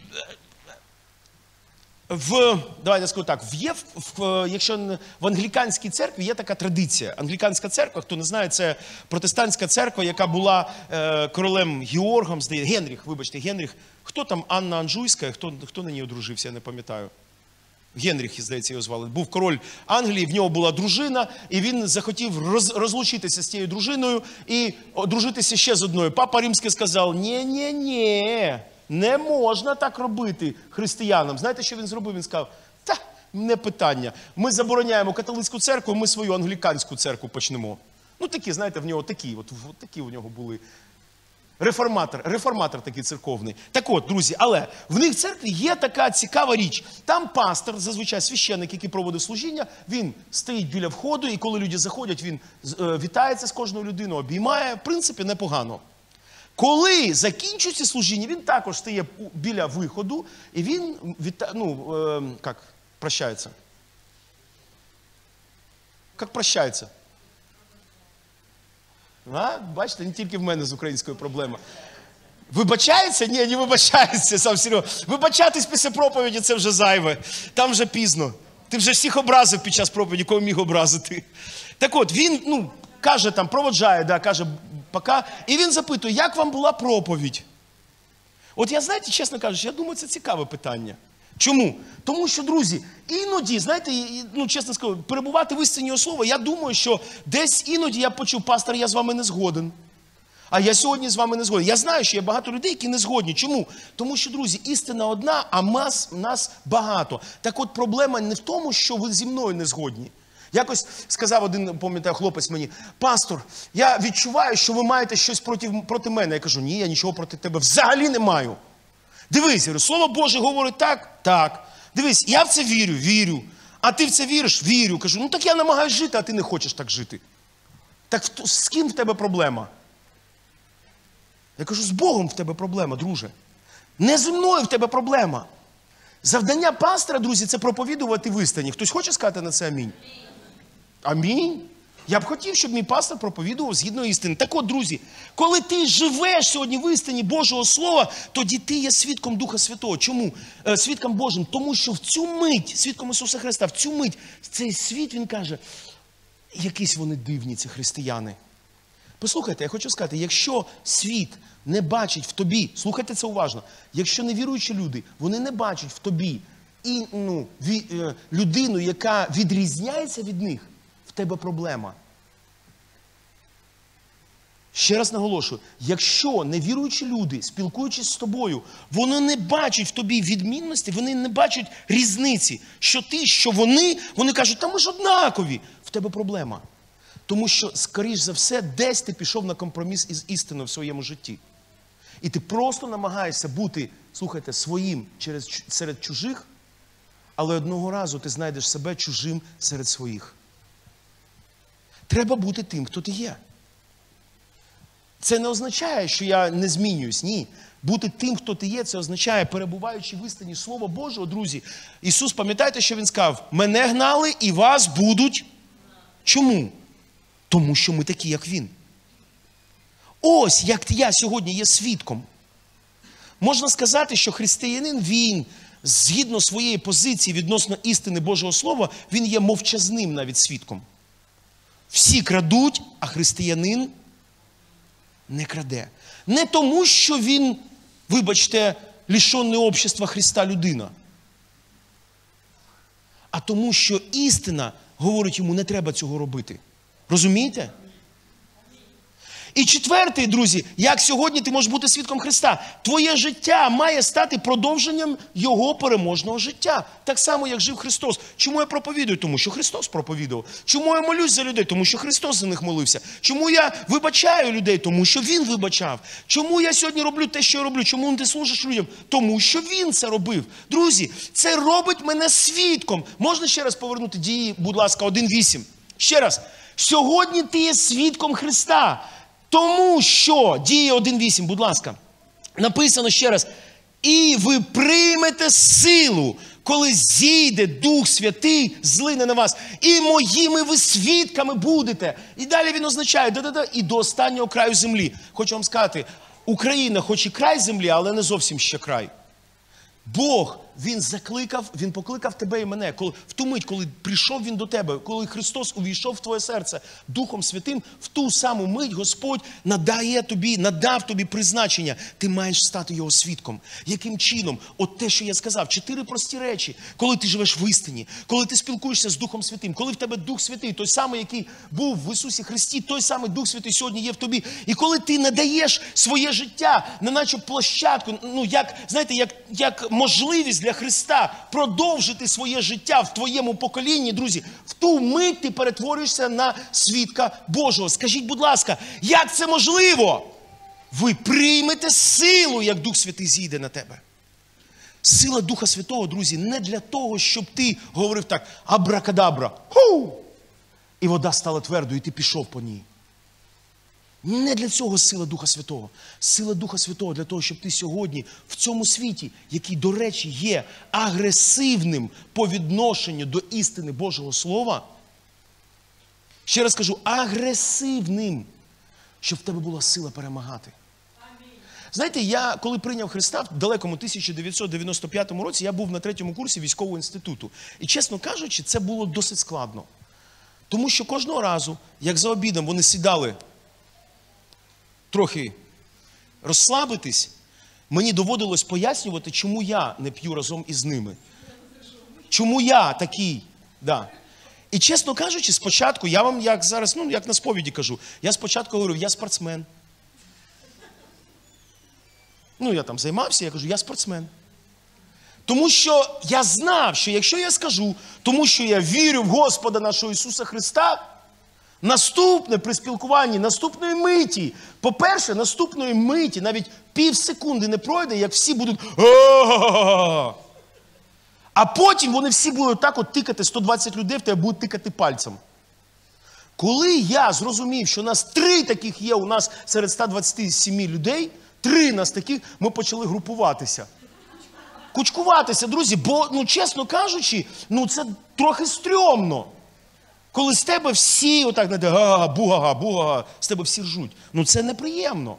в, давайте скажу так, в, є, в, якщо в англіканській церкві є така традиція. Англіканська церква, хто не знає, це протестантська церква, яка була е, королем Георгом, здається, Генріх, вибачте, Генріх. Хто там Анна Анжуйська, хто, хто на ній одружився, я не пам'ятаю. Генріх, здається, його звали. Був король Англії, в нього була дружина, і він захотів роз, розлучитися з тією дружиною і одружитися ще з одною. Папа Римський сказав, ні-ні-ні, не можна так робити християнам. Знаєте, що він зробив? Він сказав, та, не питання. Ми забороняємо католицьку церкву, ми свою англіканську церкву почнемо. Ну такі, знаєте, в нього такі, от, от такі у нього були. Реформатор, реформатор такий церковний. Так от, друзі, але в них в церкві є така цікава річ. Там пастор, зазвичай священник, який проводить служіння, він стоїть біля входу, і коли люди заходять, він вітається з кожною людиною, обіймає. В принципі, непогано. Коли закінчується служіння, він також стає біля виходу, і він, віта... ну, е, як, прощається. Як прощається? А? Бачите, не тільки в мене з українською проблема. Вибачається? Ні, не вибачається, сам Серега. Вибачатись після проповіді – це вже зайве. Там вже пізно. Ти вже всіх образив під час проповіді, кого міг образити. Так от, він, ну, каже там, проводжає, да, каже, пока. І він запитує, як вам була проповідь? От я, знаєте, чесно кажучи, я думаю, це цікаве питання. Чому? Тому що, друзі, іноді, знаєте, ну, чесно скажу, перебувати в істині Його Слова, я думаю, що десь іноді я почув, пастор, я з вами не згоден. А я сьогодні з вами не згоден. Я знаю, що є багато людей, які не згодні. Чому? Тому що, друзі, істина одна, а нас, нас багато. Так от проблема не в тому, що ви зі мною не згодні. Якось сказав один, пам'ятаю, хлопець мені, пастор, я відчуваю, що ви маєте щось проти, проти мене. Я кажу, ні, я нічого проти тебе взагалі не маю. Дивись, Слово Боже говорить так, так. Дивись, я в це вірю, вірю. А ти в це віриш? Вірю. Кажу, ну так я намагаюсь жити, а ти не хочеш так жити. Так з ким в тебе проблема? Я кажу, з Богом в тебе проблема, друже. Не зі мною в тебе проблема. Завдання пастора, друзі, це проповідувати в істині. Хтось хоче сказати на це амінь? Амінь. Я б хотів, щоб мій пастор проповідував згідно істини. Так от, друзі, коли ти живеш сьогодні в істині Божого Слова, тоді ти є свідком Духа Святого. Чому? Е, свідком Божим. Тому що в цю мить, свідком Ісуса Христа, в цю мить, цей світ, він каже, якісь вони дивні, ці християни. Послухайте, я хочу сказати, якщо світ не бачить в тобі, слухайте це уважно, якщо невіруючі люди, вони не бачать в тобі і, ну, ві, е, людину, яка відрізняється від них, в тебе проблема. Ще раз наголошую, якщо невіруючі люди, спілкуючись з тобою, вони не бачать в тобі відмінності, вони не бачать різниці, що ти, що вони, вони кажуть, та ми ж однакові, в тебе проблема. Тому що, скоріш за все, десь ти пішов на компроміс із істиною в своєму житті. І ти просто намагаєшся бути, слухайте, своїм через, серед чужих, але одного разу ти знайдеш себе чужим серед своїх. Треба бути тим, хто ти є. Це не означає, що я не змінююсь. Ні. Бути тим, хто ти є, це означає, перебуваючи в істині Слова Божого, друзі. Ісус, пам'ятаєте, що Він сказав? Мене гнали і вас будуть. Чому? Тому що ми такі, як Він. Ось, як я сьогодні є свідком. Можна сказати, що християнин, він, згідно своєї позиції відносно істини Божого Слова, він є мовчазним навіть свідком. Всі крадуть, а християнин не краде. Не тому, що він, вибачте, лишений общества Христа людина. А тому, що істина говорить йому, не треба цього робити. Розумієте? І четвертий, друзі, як сьогодні ти можеш бути свідком Христа? Твоє життя має стати продовженням Його переможного життя. Так само, як жив Христос. Чому я проповідую? Тому що Христос проповідував. Чому я молюсь за людей? Тому що Христос за них молився. Чому я вибачаю людей? Тому що Він вибачав. Чому я сьогодні роблю те, що я роблю? Чому ти служиш людям? Тому що Він це робив. Друзі, це робить мене свідком. Можна ще раз повернути Дії, будь ласка, один вісім. Ще раз. Сьогодні ти є свідком Христа. Тому що, Дії один вісім, будь ласка, написано ще раз, і ви приймете силу, коли зійде Дух Святий, злине на вас, і моїми ви свідками будете. І далі він означає, да-да-да, і до останнього краю землі. Хочу вам сказати, Україна хоч і край землі, але не зовсім ще край. Бог, Він закликав, Він покликав тебе і мене. Коли, в ту мить, коли прийшов Він до тебе, коли Христос увійшов в твоє серце Духом Святим, в ту саму мить Господь надає тобі, надав тобі призначення. Ти маєш стати Його свідком. Яким чином? От те, що я сказав. Чотири прості речі. Коли ти живеш в істині, коли ти спілкуєшся з Духом Святим, коли в тебе Дух Святий, той самий, який був в Ісусі Христі, той самий Дух Святий сьогодні є в тобі. І коли ти надаєш своє життя, неначе площадку, ну як, знаєте, як, як можливість для Христа продовжити своє життя в твоєму поколінні, друзі, в ту мить ти перетворюєшся на свідка Божого. Скажіть, будь ласка, як це можливо? Ви приймете силу, як Дух Святий зійде на тебе. Сила Духа Святого, друзі, не для того, щоб ти говорив так, абракадабра, ху! І вода стала твердою, і ти пішов по ній. Не для цього сила Духа Святого. Сила Духа Святого для того, щоб ти сьогодні в цьому світі, який, до речі, є агресивним по відношенню до істини Божого Слова, ще раз кажу, агресивним, щоб в тебе була сила перемагати. Знаєте, я, коли прийняв Христа в далекому тисяча дев'ятсот дев'яносто п'ятому році, я був на третьому курсі військового інституту. І, чесно кажучи, це було досить складно. Тому що кожного разу, як за обідом вони сідали трохи розслабитись, мені доводилось пояснювати, чому я не п'ю разом із ними. Чому я такий, да. І, чесно кажучи, спочатку, я вам як зараз, ну, як на сповіді кажу, я спочатку говорив, я спортсмен. Ну, я там займався, я кажу, я спортсмен. Тому що я знав, що якщо я скажу, тому що я вірю в Господа нашого Ісуса Христа, наступне при спілкуванні, наступної миті, по-перше, наступної миті, навіть пів секунди не пройде, як всі будуть а-а-а-а. А потім вони всі будуть так от тикати, сто двадцять людей в тебе будуть тикати пальцем. Коли я зрозумів, що нас три таких є у нас серед ста двадцяти семи людей, три нас таких, ми почали групуватися. Кучкуватися, друзі, бо, ну, чесно кажучи, ну, це трохи стрьомно. Коли з тебе всі отак, знаєте, га-га, буга-га, буга-га, з тебе всі ржуть. Ну, це неприємно.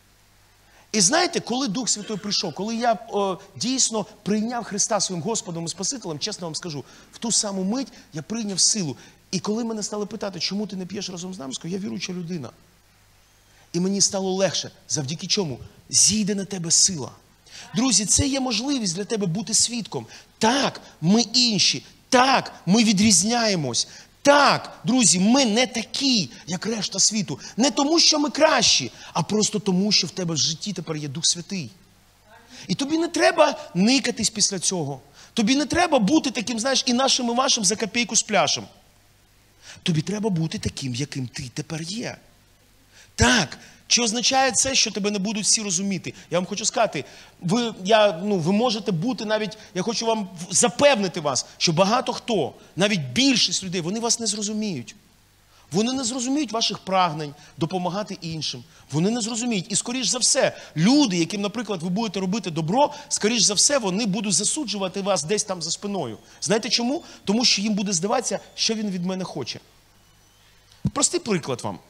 І знаєте, коли Дух Святий прийшов, коли я о, дійсно прийняв Христа своїм Господом і Спасителем, чесно вам скажу, в ту саму мить я прийняв силу. І коли мене стали питати, чому ти не п'єш разом з нами, скажу, я віруюча людина. І мені стало легше. Завдяки чому? Зійде на тебе сила. Друзі, це є можливість для тебе бути свідком. Так, ми інші. Так, ми відрізняємось. Так, друзі, ми не такі, як решта світу. Не тому, що ми кращі, а просто тому, що в тебе в житті тепер є Дух Святий. І тобі не треба никатись після цього. Тобі не треба бути таким, знаєш, і нашим, і вашим за копійку з пляшем. Тобі треба бути таким, яким ти тепер є. Так, чи означає це, що тебе не будуть всі розуміти? Я вам хочу сказати, ви, я, ну, ви можете бути навіть, я хочу вам запевнити вас, що багато хто, навіть більшість людей, вони вас не зрозуміють. Вони не зрозуміють ваших прагнень допомагати іншим. Вони не зрозуміють. І, скоріш за все, люди, яким, наприклад, ви будете робити добро, скоріш за все, вони будуть засуджувати вас десь там за спиною. Знаєте чому? Тому що їм буде здаватися, що він від мене хоче. Простий приклад вам.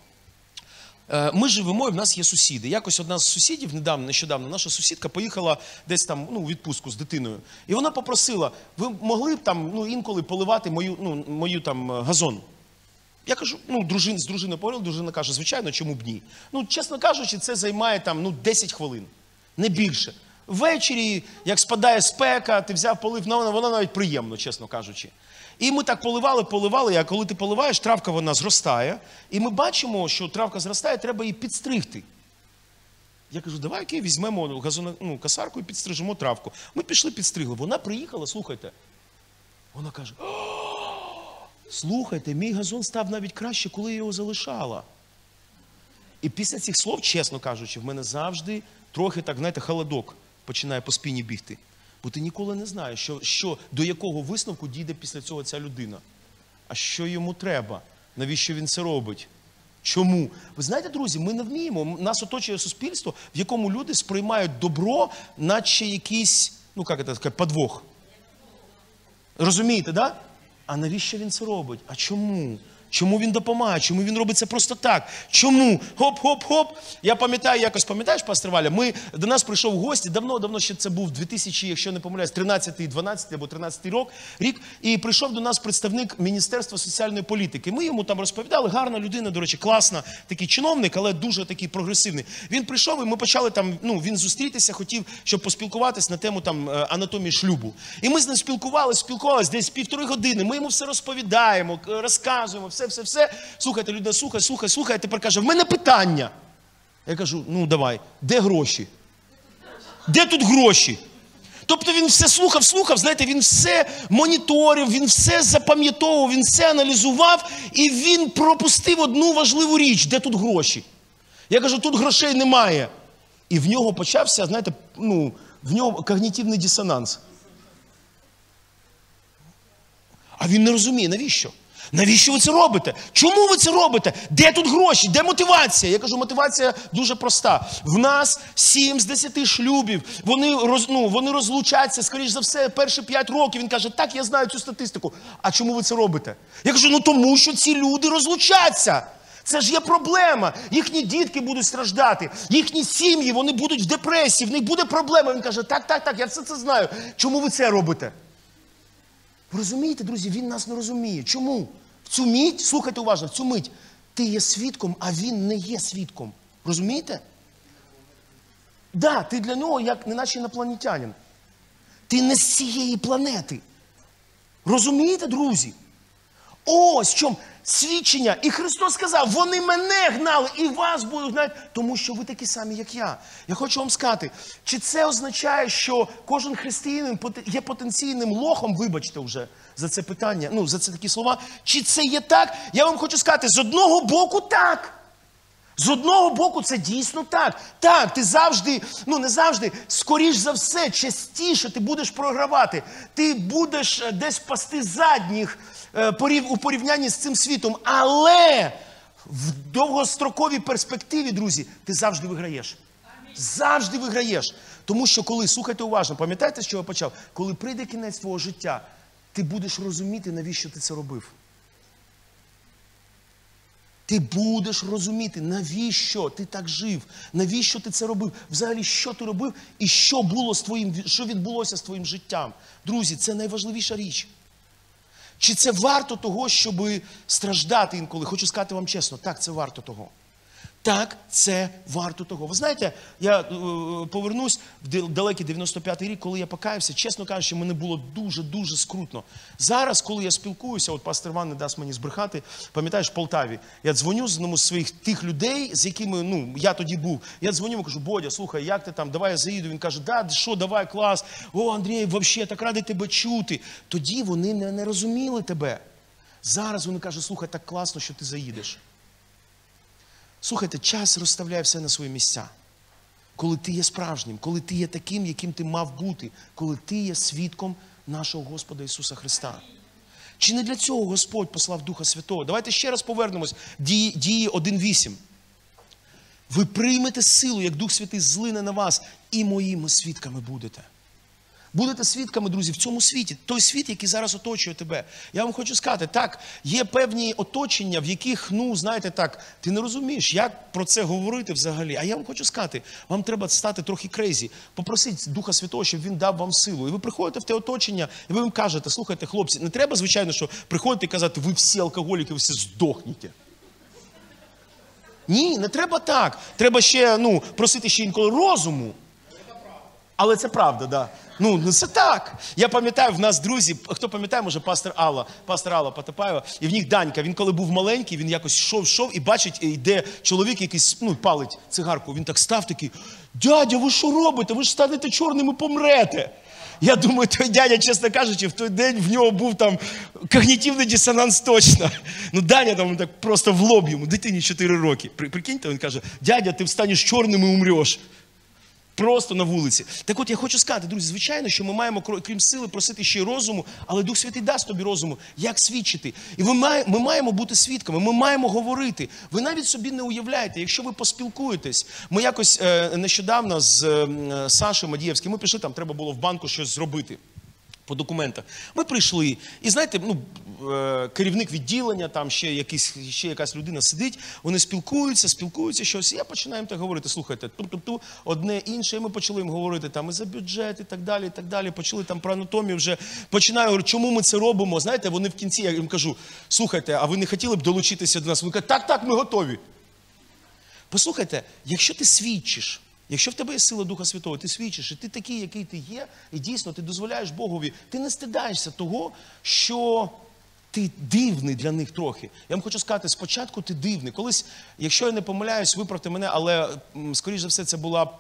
Ми живемо, і в нас є сусіди. Якось одна з сусідів, недавно, нещодавно, наша сусідка поїхала десь там, ну, у відпустку з дитиною. І вона попросила, ви могли б там, ну, інколи поливати мою, ну, мою там газон? Я кажу, ну, дружин, з дружиною поговорив, дружина каже, звичайно, чому б ні? Ну, чесно кажучи, це займає там, ну, десять хвилин, не більше. Ввечері, як спадає спека, ти взяв полив, ну, воно навіть приємно, чесно кажучи. І ми так поливали, поливали, а коли ти поливаєш, травка вона зростає, і ми бачимо, що травка зростає, треба її підстригти. Я кажу, давай окей, візьмемо газон, ну, косарку і підстрижемо травку. Ми пішли, підстригли. Вона приїхала, слухайте. Вона каже, слухайте, мій газон став навіть краще, коли я його залишала. І після цих слов, чесно кажучи, в мене завжди трохи так, знаєте, холодок починає по спині бігти. Бо ти ніколи не знаєш, що, що, до якого висновку дійде після цього ця людина. А що йому треба? Навіщо він це робить? Чому? Ви знаєте, друзі, ми не вміємо. Нас оточує суспільство, в якому люди сприймають добро, наче якийсь, ну, як це сказати, подвох. Розумієте, да? А навіщо він це робить? А чому? Чому він допомагає? Чому він робить це просто так? Чому? Хоп-хоп-хоп. Я пам'ятаю, якось пам'ятаєш, пастор Валя, ми, до нас прийшов в гості, давно-давно ще це був дві тисячі, якщо не помиляюсь, тринадцятий, дванадцятий або тринадцятий рік, рік, і прийшов до нас представник Міністерства соціальної політики. Ми йому там розповідали, гарна людина, до речі, класна, такий чиновник, але дуже такий прогресивний. Він прийшов, і ми почали там, ну, він зустрітися, хотів, щоб поспілкуватись на тему там анатомії шлюбу. І ми з ним спілкувалися, спілкувалися десь півтори години, ми йому все розповідаємо, розказуємо, все, все, все. Слухайте, людина, слухай, слухай, слухай, а тепер каже, в мене питання. Я кажу, ну давай, де гроші? Де тут гроші? Тобто він все слухав, слухав, знаєте, він все моніторив, він все запам'ятовував, він все аналізував, і він пропустив одну важливу річ, де тут гроші. Я кажу, тут грошей немає. І в нього почався, знаєте, ну, в нього когнітивний дисонанс. А він не розуміє, навіщо? Навіщо ви це робите? Чому ви це робите? Де тут гроші? Де мотивація? Я кажу, мотивація дуже проста. В нас сім з десяти шлюбів, вони, роз, ну, вони розлучаться, скоріш за все, перші п'ять років. Він каже, так, я знаю цю статистику. А чому ви це робите? Я кажу, ну тому, що ці люди розлучаться. Це ж є проблема. Їхні дітки будуть страждати, їхні сім'ї, вони будуть в депресії, в них буде проблема. Він каже, так, так, так, я все це знаю. Чому ви це робите? Ви розумієте, друзі, він нас не розуміє. Чому? В цю мить, слухайте уважно, в цю мить, ти є свідком, а він не є свідком. Розумієте? Так, да, ти для нього як неначе інопланетянин. Ти не з цієї планети. Розумієте, друзі? Ось в чому свідчення. І Христос сказав, вони мене гнали і вас будуть гнати, тому що ви такі самі, як я. Я хочу вам сказати, чи це означає, що кожен християнин є потенційним лохом, вибачте вже за це питання, ну, за це такі слова, чи це є так? Я вам хочу сказати, з одного боку так. З одного боку це дійсно так. Так, ти завжди, ну не завжди, скоріш за все, частіше ти будеш програвати. Ти будеш десь пасти задніх у порівнянні з цим світом. Але в довгостроковій перспективі, друзі, ти завжди виграєш. Завжди виграєш. Тому що коли, слухайте уважно, пам'ятаєте, з чого я почав? Коли прийде кінець твого життя, ти будеш розуміти, навіщо ти це робив. Ти будеш розуміти, навіщо ти так жив, навіщо ти це робив, взагалі, що ти робив і що було з твоїм, що відбулося з твоїм життям. Друзі, це найважливіша річ. Чи це варто того, щоб страждати інколи? Хочу сказати вам чесно, так, це варто того. Так, це варто того. Ви знаєте, я е, повернусь в далекий дев'яносто п'ятий рік, коли я покаявся, чесно кажучи, мені було дуже-дуже скрутно. Зараз, коли я спілкуюся, от пастор Іван не дасть мені збрехати, пам'ятаєш, в Полтаві, я дзвоню з одному з своїх тих людей, з якими, ну, я тоді був. Я дзвоню, йому кажу, Бодя, слухай, як ти там, давай я заїду. Він каже, да, що, давай, клас. О, Андрій, взагалі, так радий тебе чути. Тоді вони не, не розуміли тебе. Зараз вони кажуть, слухай, так класно, що ти заїдеш. Слухайте, час розставляє все на свої місця. Коли ти є справжнім, коли ти є таким, яким ти мав бути, коли ти є свідком нашого Господа Ісуса Христа. Чи не для цього Господь послав Духа Святого? Давайте ще раз повернемось. Дії, Дії один вісім. Ви приймете силу, як Дух Святий злине на вас, і моїми свідками будете. Будете свідками, друзі, в цьому світі. Той світ, який зараз оточує тебе. Я вам хочу сказати, так, є певні оточення, в яких, ну, знаєте так, ти не розумієш, як про це говорити взагалі. А я вам хочу сказати, вам треба стати трохи крейзі. Попросіть Духа Святого, щоб Він дав вам силу. І ви приходите в те оточення, і ви їм кажете, слухайте, хлопці, не треба, звичайно, що приходити і казати, ви всі алкоголіки, ви всі здохнете. Ні, не треба так. Треба ще, ну, просити ще інколи розуму. Але це правда, так. Да. Ну, це так. Я пам'ятаю, в нас друзі, хто пам'ятає, може, пастор Алла, пастор Алла Потапаєва, і в них Данька, він коли був маленький, він якось йшов, йшов і бачить, йде чоловік якийсь, ну, палить цигарку. Він так став такий, дядя, ви що робите? Ви ж станете чорним і помрете. Я думаю, той дядя, чесно кажучи, в той день в нього був там когнітивний дисонанс точно. Ну, Даня там так просто в лоб йому, дитині чотири роки. Прикиньте, він каже, дядя, ти встанеш чорним і умреш. Просто на вулиці. Так от я хочу сказати, друзі, звичайно, що ми маємо, крім сили, просити ще й розуму, але Дух Святий дасть тобі розуму, як свідчити. І ми, має, ми маємо бути свідками, ми маємо говорити. Ви навіть собі не уявляєте, якщо ви поспілкуєтесь. Ми якось е, нещодавно з е, Сашою Мадієвським, ми прийшли, там треба було в банку щось зробити. По документах. Ми прийшли, і знаєте, ну, керівник відділення, там ще, якийсь, ще якась людина сидить, вони спілкуються, спілкуються щось, і я починаю їм так говорити, слухайте, ту-ту-ту, одне інше, і ми почали їм говорити там і за бюджет, і так далі, і так далі, почали там про анатомію вже, починаю говорити, чому ми це робимо, знаєте, вони в кінці, я їм кажу, слухайте, а ви не хотіли б долучитися до нас? Вони кажуть, так, так, ми готові. Послухайте, якщо ти свідчиш, якщо в тебе є сила Духа Святого, ти свідчиш, і ти такий, який ти є, і дійсно ти дозволяєш Богові, ти не стидаєшся того, що ти дивний для них трохи. Я вам хочу сказати, спочатку ти дивний. Колись, якщо я не помиляюсь, виправте мене, але, скоріш за все, це була,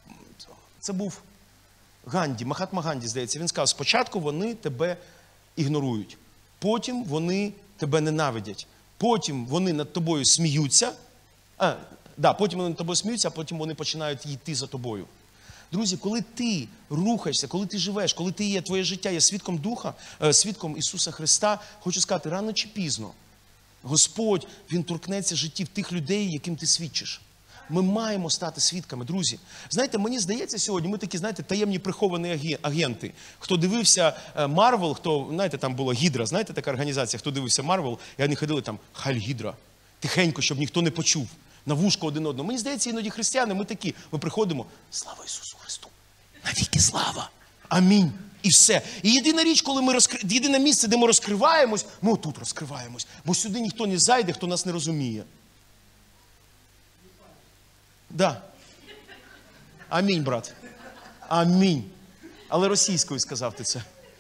це був Ганді, Махатма Ганді, здається. Він сказав, спочатку вони тебе ігнорують, потім вони тебе ненавидять, потім вони над тобою сміються, а, Да, потім вони над тобою сміються, а потім вони починають йти за тобою. Друзі, коли ти рухаєшся, коли ти живеш, коли ти є, твоє життя є свідком Духа, свідком Ісуса Христа, хочу сказати, рано чи пізно Господь, Він торкнеться життів тих людей, яким ти свідчиш. Ми маємо стати свідками, друзі. Знаєте, мені здається сьогодні, ми такі, знаєте, таємні приховані агенти. Хто дивився Марвел, хто, знаєте, там була Гідра, знаєте, така організація, хто дивився Марвел, і вони ходили там, Хайль Гідра, тихенько, щоб ніхто не почув. На вушко один одного. Мені здається, іноді християни, ми такі, ми приходимо, слава Ісусу Христу, навіки слава, амінь, і все. І єдина річ, коли ми розкри... єдине місце, де ми розкриваємось, ми отут розкриваємось, бо сюди ніхто не зайде, хто нас не розуміє. Да. Амінь, брат. Амінь. Але російською сказав ти це.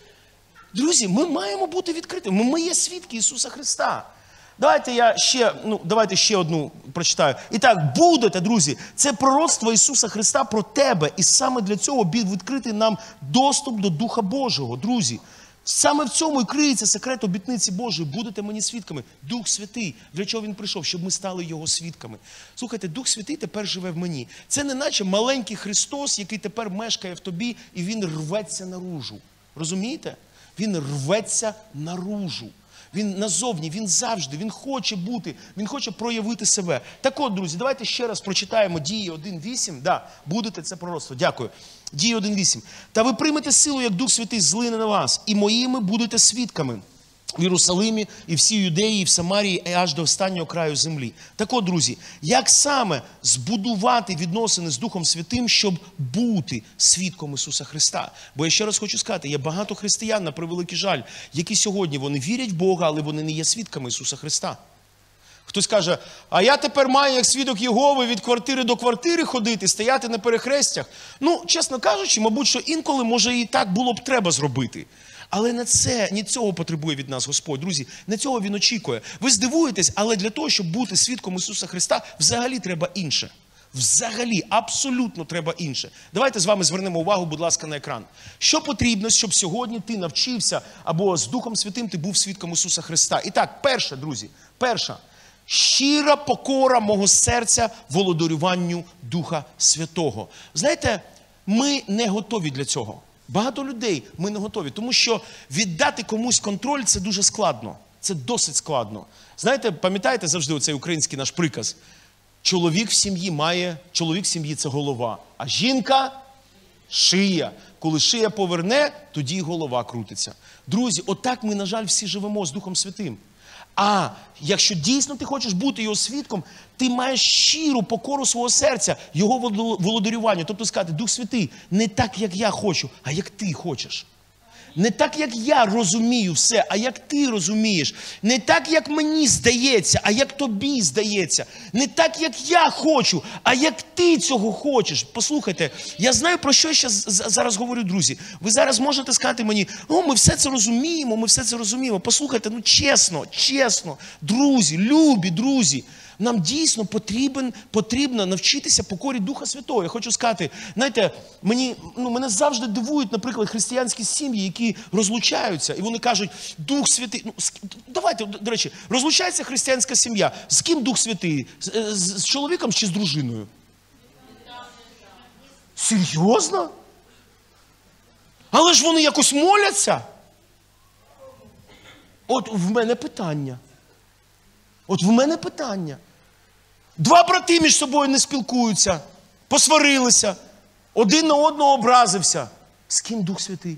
Друзі, ми маємо бути відкритими. Ми є свідки Ісуса Христа. Давайте я ще, ну, давайте ще одну прочитаю. І так, будете, друзі, це пророцтво Ісуса Христа про тебе. І саме для цього відкритий нам доступ до Духа Божого, друзі. Саме в цьому і криється секрет обітниці Божої. Будете мені свідками. Дух Святий. Для чого Він прийшов? Щоб ми стали Його свідками. Слухайте, Дух Святий тепер живе в мені. Це не наче маленький Христос, який тепер мешкає в тобі, і Він рветься наружу. Розумієте? Він рветься наружу. Він назовні, він завжди, він хоче бути, він хоче проявити себе. Так от, друзі, давайте ще раз прочитаємо Дії один вісім. Да, будете це пророцтво. Дякую. Дії один вісім. Та ви приймете силу, як Дух Святий злине на вас, і моїми будете свідками в Єрусалимі, і всій Юдеї, і в Самарії, і аж до останнього краю землі. Так от, друзі, як саме збудувати відносини з Духом Святим, щоб бути свідком Ісуса Христа? Бо я ще раз хочу сказати, є багато християн, на превеликий жаль, які сьогодні, вони вірять в Бога, але вони не є свідками Ісуса Христа. Хтось каже, а я тепер маю, як свідок Єгови, від квартири до квартири ходити, стояти на перехрестях. Ну, чесно кажучи, мабуть, що інколи, може, і так було б треба зробити. Але не це, не цього потребує від нас Господь. Друзі, не цього Він очікує. Ви здивуєтесь, але для того, щоб бути свідком Ісуса Христа, взагалі треба інше. Взагалі, абсолютно треба інше. Давайте з вами звернемо увагу, будь ласка, на екран. Що потрібно, щоб сьогодні ти навчився, або з Духом Святим ти був свідком Ісуса Христа? І так, перше, друзі, перша. Щира покора мого серця володарюванню Духа Святого. Знаєте, ми не готові для цього. Багато людей ми не готові, тому що віддати комусь контроль – це дуже складно. Це досить складно. Знаєте, пам'ятаєте завжди оцей український наш приказ? Чоловік в сім'ї має, чоловік в сім'ї – це голова, а жінка – Шия. Коли шия поверне, тоді й голова крутиться. Друзі, отак ми, на жаль, всі живемо з Духом Святим. А якщо дійсно ти хочеш бути його свідком, ти маєш щиру покору свого серця, його володарювання. Тобто сказати, Дух Святий, не так, як я хочу, а як ти хочеш. Не так, як я розумію все, а як ти розумієш. Не так, як мені здається, а як тобі здається. Не так, як я хочу, а як ти цього хочеш. Послухайте, я знаю, про що я зараз говорю, друзі. Ви зараз можете сказати мені, о, ми все це розуміємо, ми все це розуміємо. Послухайте, ну чесно, чесно, друзі, любі друзі, нам дійсно потрібен, потрібно навчитися покорі Духа Святого. Я хочу сказати, знаєте, мені, ну, мене завжди дивують, наприклад, християнські сім'ї, які розлучаються, і вони кажуть, Дух Святий, ну, давайте, до речі, розлучається християнська сім'я, з ким Дух Святий? З, з, з чоловіком чи з дружиною? Серйозно? Але ж вони якось моляться? От в мене питання. От в мене питання. Два брати між собою не спілкуються, посварилися, один на одного образився. З ким Дух Святий?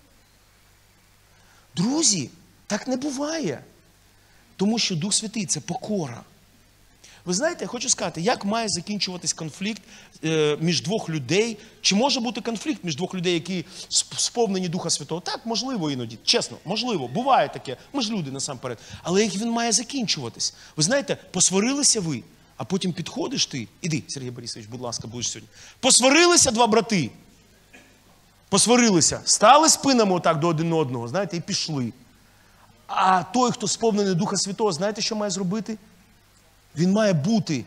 Друзі, так не буває. Тому що Дух Святий – це покора. Ви знаєте, я хочу сказати, як має закінчуватись конфлікт е, між двох людей? Чи може бути конфлікт між двох людей, які сповнені Духа Святого? Так, можливо іноді. Чесно, можливо. Буває таке. Ми ж люди насамперед. Але як він має закінчуватись? Ви знаєте, посварилися ви, а потім підходиш ти. Іди, Сергій Борисович, будь ласка, будеш сьогодні. Посварилися два брати. Посварилися. Стали спинами отак до один одного, знаєте, і пішли. А той, хто сповнений Духа Святого, знаєте, що має зробити? Він має бути,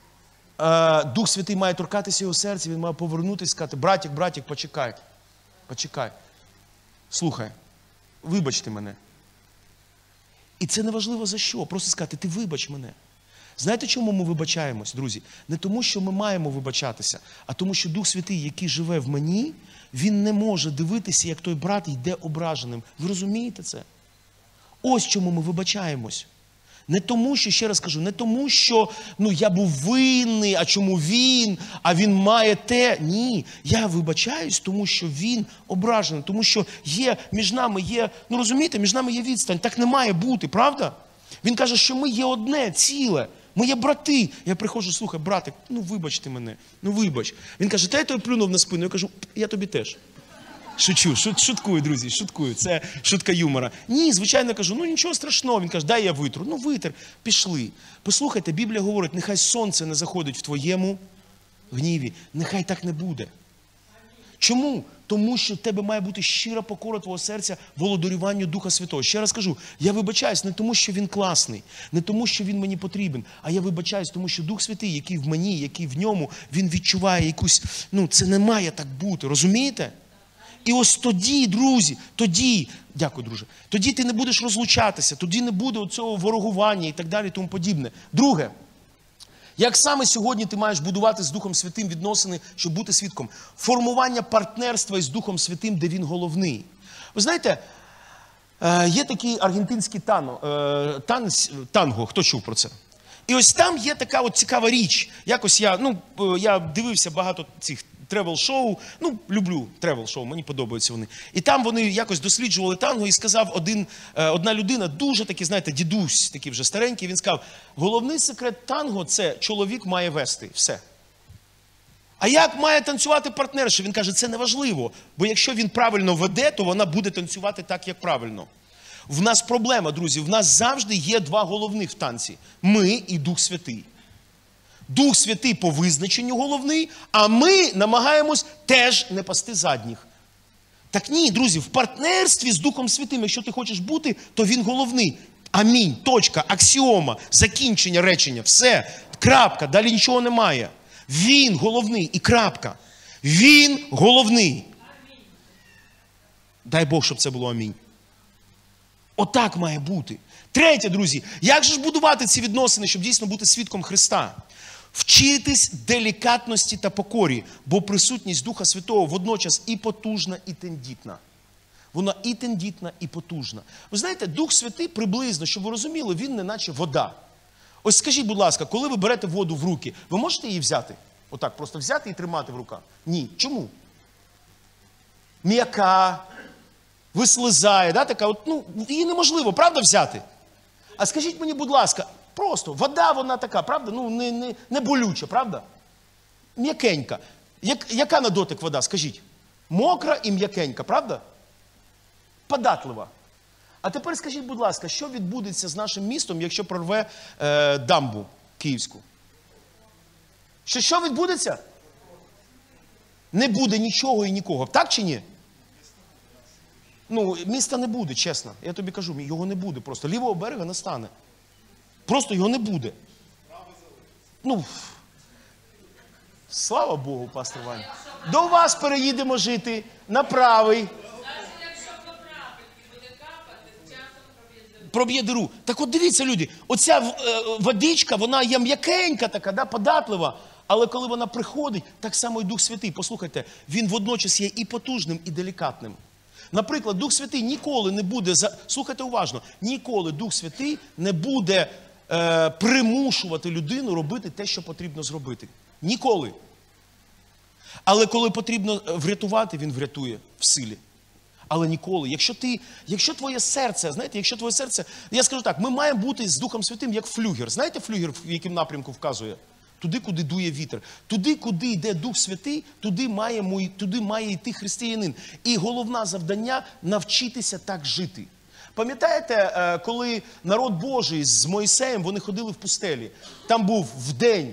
Дух Святий має торкатися його серця, він має повернутися і сказати, братік, братік, почекай, почекай, слухай, вибачте мене. І це не важливо за що, просто сказати, ти вибач мене. Знаєте, чому ми вибачаємось, друзі? Не тому, що ми маємо вибачатися, а тому, що Дух Святий, який живе в мені, він не може дивитися, як той брат йде ображеним. Ви розумієте це? Ось чому ми вибачаємось. Не тому, що, ще раз кажу, не тому, що ну, я був винний, а чому він, а він має те. Ні, я вибачаюсь, тому що він ображений, тому що є між нами є, ну розумієте, між нами є відстань. Так не має бути, правда? Він каже, що ми є одне, ціле, ми є брати. Я приходжу, слухай, братик, ну вибачте мене, ну вибач. Він каже, та я тобі плюнув на спину. Я кажу, я тобі теж. Шучу, шут, шуткую, друзі, шуткую. Це шутка юмора. Ні, звичайно, кажу, ну нічого страшного. Він каже, дай я витру. Ну витер, пішли. Послухайте, Біблія говорить, нехай сонце не заходить в твоєму гніві. Нехай так не буде. Чому? Тому що в тебе має бути щира покора твого серця володарюванню Духа Святого. Ще раз кажу, я вибачаюсь не тому, що він класний, не тому, що він мені потрібен, а я вибачаюсь, тому що Дух Святий, який в мені, який в ньому, він відчуває якусь, ну це не має так бути, розумієте? І ось тоді, друзі, тоді, дякую, друже, тоді ти не будеш розлучатися, тоді не буде оцього ворогування і так далі і тому подібне. Друге, як саме сьогодні ти маєш будувати з Духом Святим відносини, щоб бути свідком? Формування партнерства із Духом Святим, де він головний. Ви знаєте, є такий аргентинський танго, танго, хто чув про це? І ось там є така от цікава річ. Якось я, ну, я дивився багато цих тревел-шоу, ну, люблю тревел-шоу, мені подобаються вони. І там вони якось досліджували танго, і сказав один, одна людина, дуже такий, знаєте, дідусь, такий вже старенький, він сказав, головний секрет танго – це чоловік має вести, все. А як має танцювати партнерша? Він каже, це не важливо, бо якщо він правильно веде, то вона буде танцювати так, як правильно. В нас проблема, друзі, в нас завжди є два головних в танці – ми і Дух Святий. Дух Святий по визначенню головний, а ми намагаємось теж не пасти задніх. Так ні, друзі, в партнерстві з Духом Святим, якщо ти хочеш бути, то він головний. Амінь, точка, аксіома, закінчення речення, все, крапка, далі нічого немає. Він головний і крапка. Він головний. Дай Бог, щоб це було амінь. Отак має бути. Третє, друзі, як же ж будувати ці відносини, щоб дійсно бути свідком Христа? Вчитись делікатності та покорі, бо присутність Духа Святого водночас і потужна, і тендітна. Вона і тендітна, і потужна. Ви знаєте, Дух Святий приблизно, щоб ви розуміли, він не наче вода. Ось скажіть, будь ласка, коли ви берете воду в руки, ви можете її взяти? Отак, просто взяти і тримати в руках? Ні. Чому? м'яка, вислизає, да, така, от, ну, її неможливо, правда, взяти? А скажіть мені, будь ласка, просто, вода вона така, правда? Ну, не, не, не болюча, правда? М'якенька. Як, яка на дотик вода, скажіть? Мокра і м'якенька, правда? Податлива. А тепер скажіть, будь ласка, що відбудеться з нашим містом, якщо прорве е, дамбу київську? Що, що відбудеться? Не буде нічого і нікого. Так чи ні? Ну, міста не буде, чесно. Я тобі кажу, його не буде просто. Лівого берега не стане. Просто його не буде. Ну, слава Богу, пастор Ваня. До вас переїдемо жити на правий. Проб'є диру. Так от дивіться, люди, оця е, водичка, вона є м'якенька така, да, податлива, але коли вона приходить, так само і Дух Святий, послухайте, він водночас є і потужним, і делікатним. Наприклад, Дух Святий ніколи не буде, за... слухайте уважно, ніколи Дух Святий не буде е, примушувати людину робити те, що потрібно зробити. Ніколи. Але коли потрібно врятувати, він врятує в силі. Але ніколи. Якщо ти, якщо твоє серце, знаєте, якщо твоє серце, я скажу так, ми маємо бути з Духом Святим як флюгер. Знаєте флюгер, в якому напрямку вказує? Туди, куди дує вітер. Туди, куди йде Дух Святий, туди має, туди має йти християнин. І головне завдання – навчитися так жити. Пам'ятаєте, коли народ Божий з Мойсеєм, вони ходили в пустелі. Там був вдень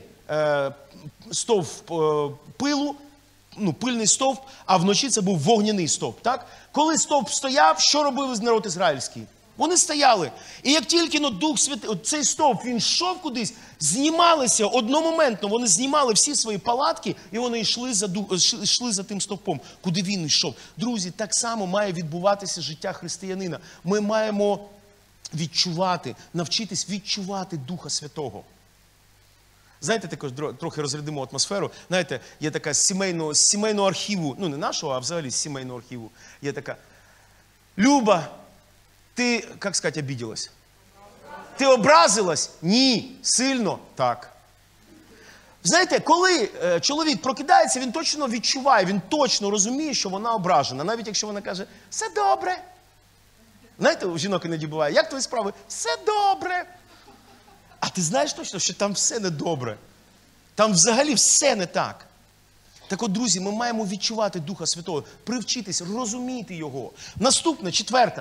стовп пилу, ну, пильний стовп, а вночі це був вогняний стовп, так? Коли стовп стояв, що робив народ ізраїльський? Вони стояли. І як тільки ну, Дух Святий, цей стовп, він йшов кудись, знімалися одномоментно, вони знімали всі свої палатки, і вони йшли за, йшли за тим стовпом, куди він йшов. Друзі, так само має відбуватися життя християнина. Ми маємо відчувати, навчитись відчувати Духа Святого. Знаєте, також трохи розрядимо атмосферу. Знаєте, є така з сімейного, з сімейного архіву, ну не нашого, а взагалі з сімейного архіву, є така: Люба, ти, як сказати, обиделась? Ти образилась? Ні. Сильно? Так. Знаєте, коли е, чоловік прокидається, він точно відчуває, він точно розуміє, що вона ображена. Навіть якщо вона каже: все добре. Знаєте, у жінок іноді буває: як твої справи? Все добре. А ти знаєш точно, що там все недобре? Там взагалі все не так. Так от, друзі, ми маємо відчувати Духа Святого, привчитись, розуміти Його. Наступне, четверте.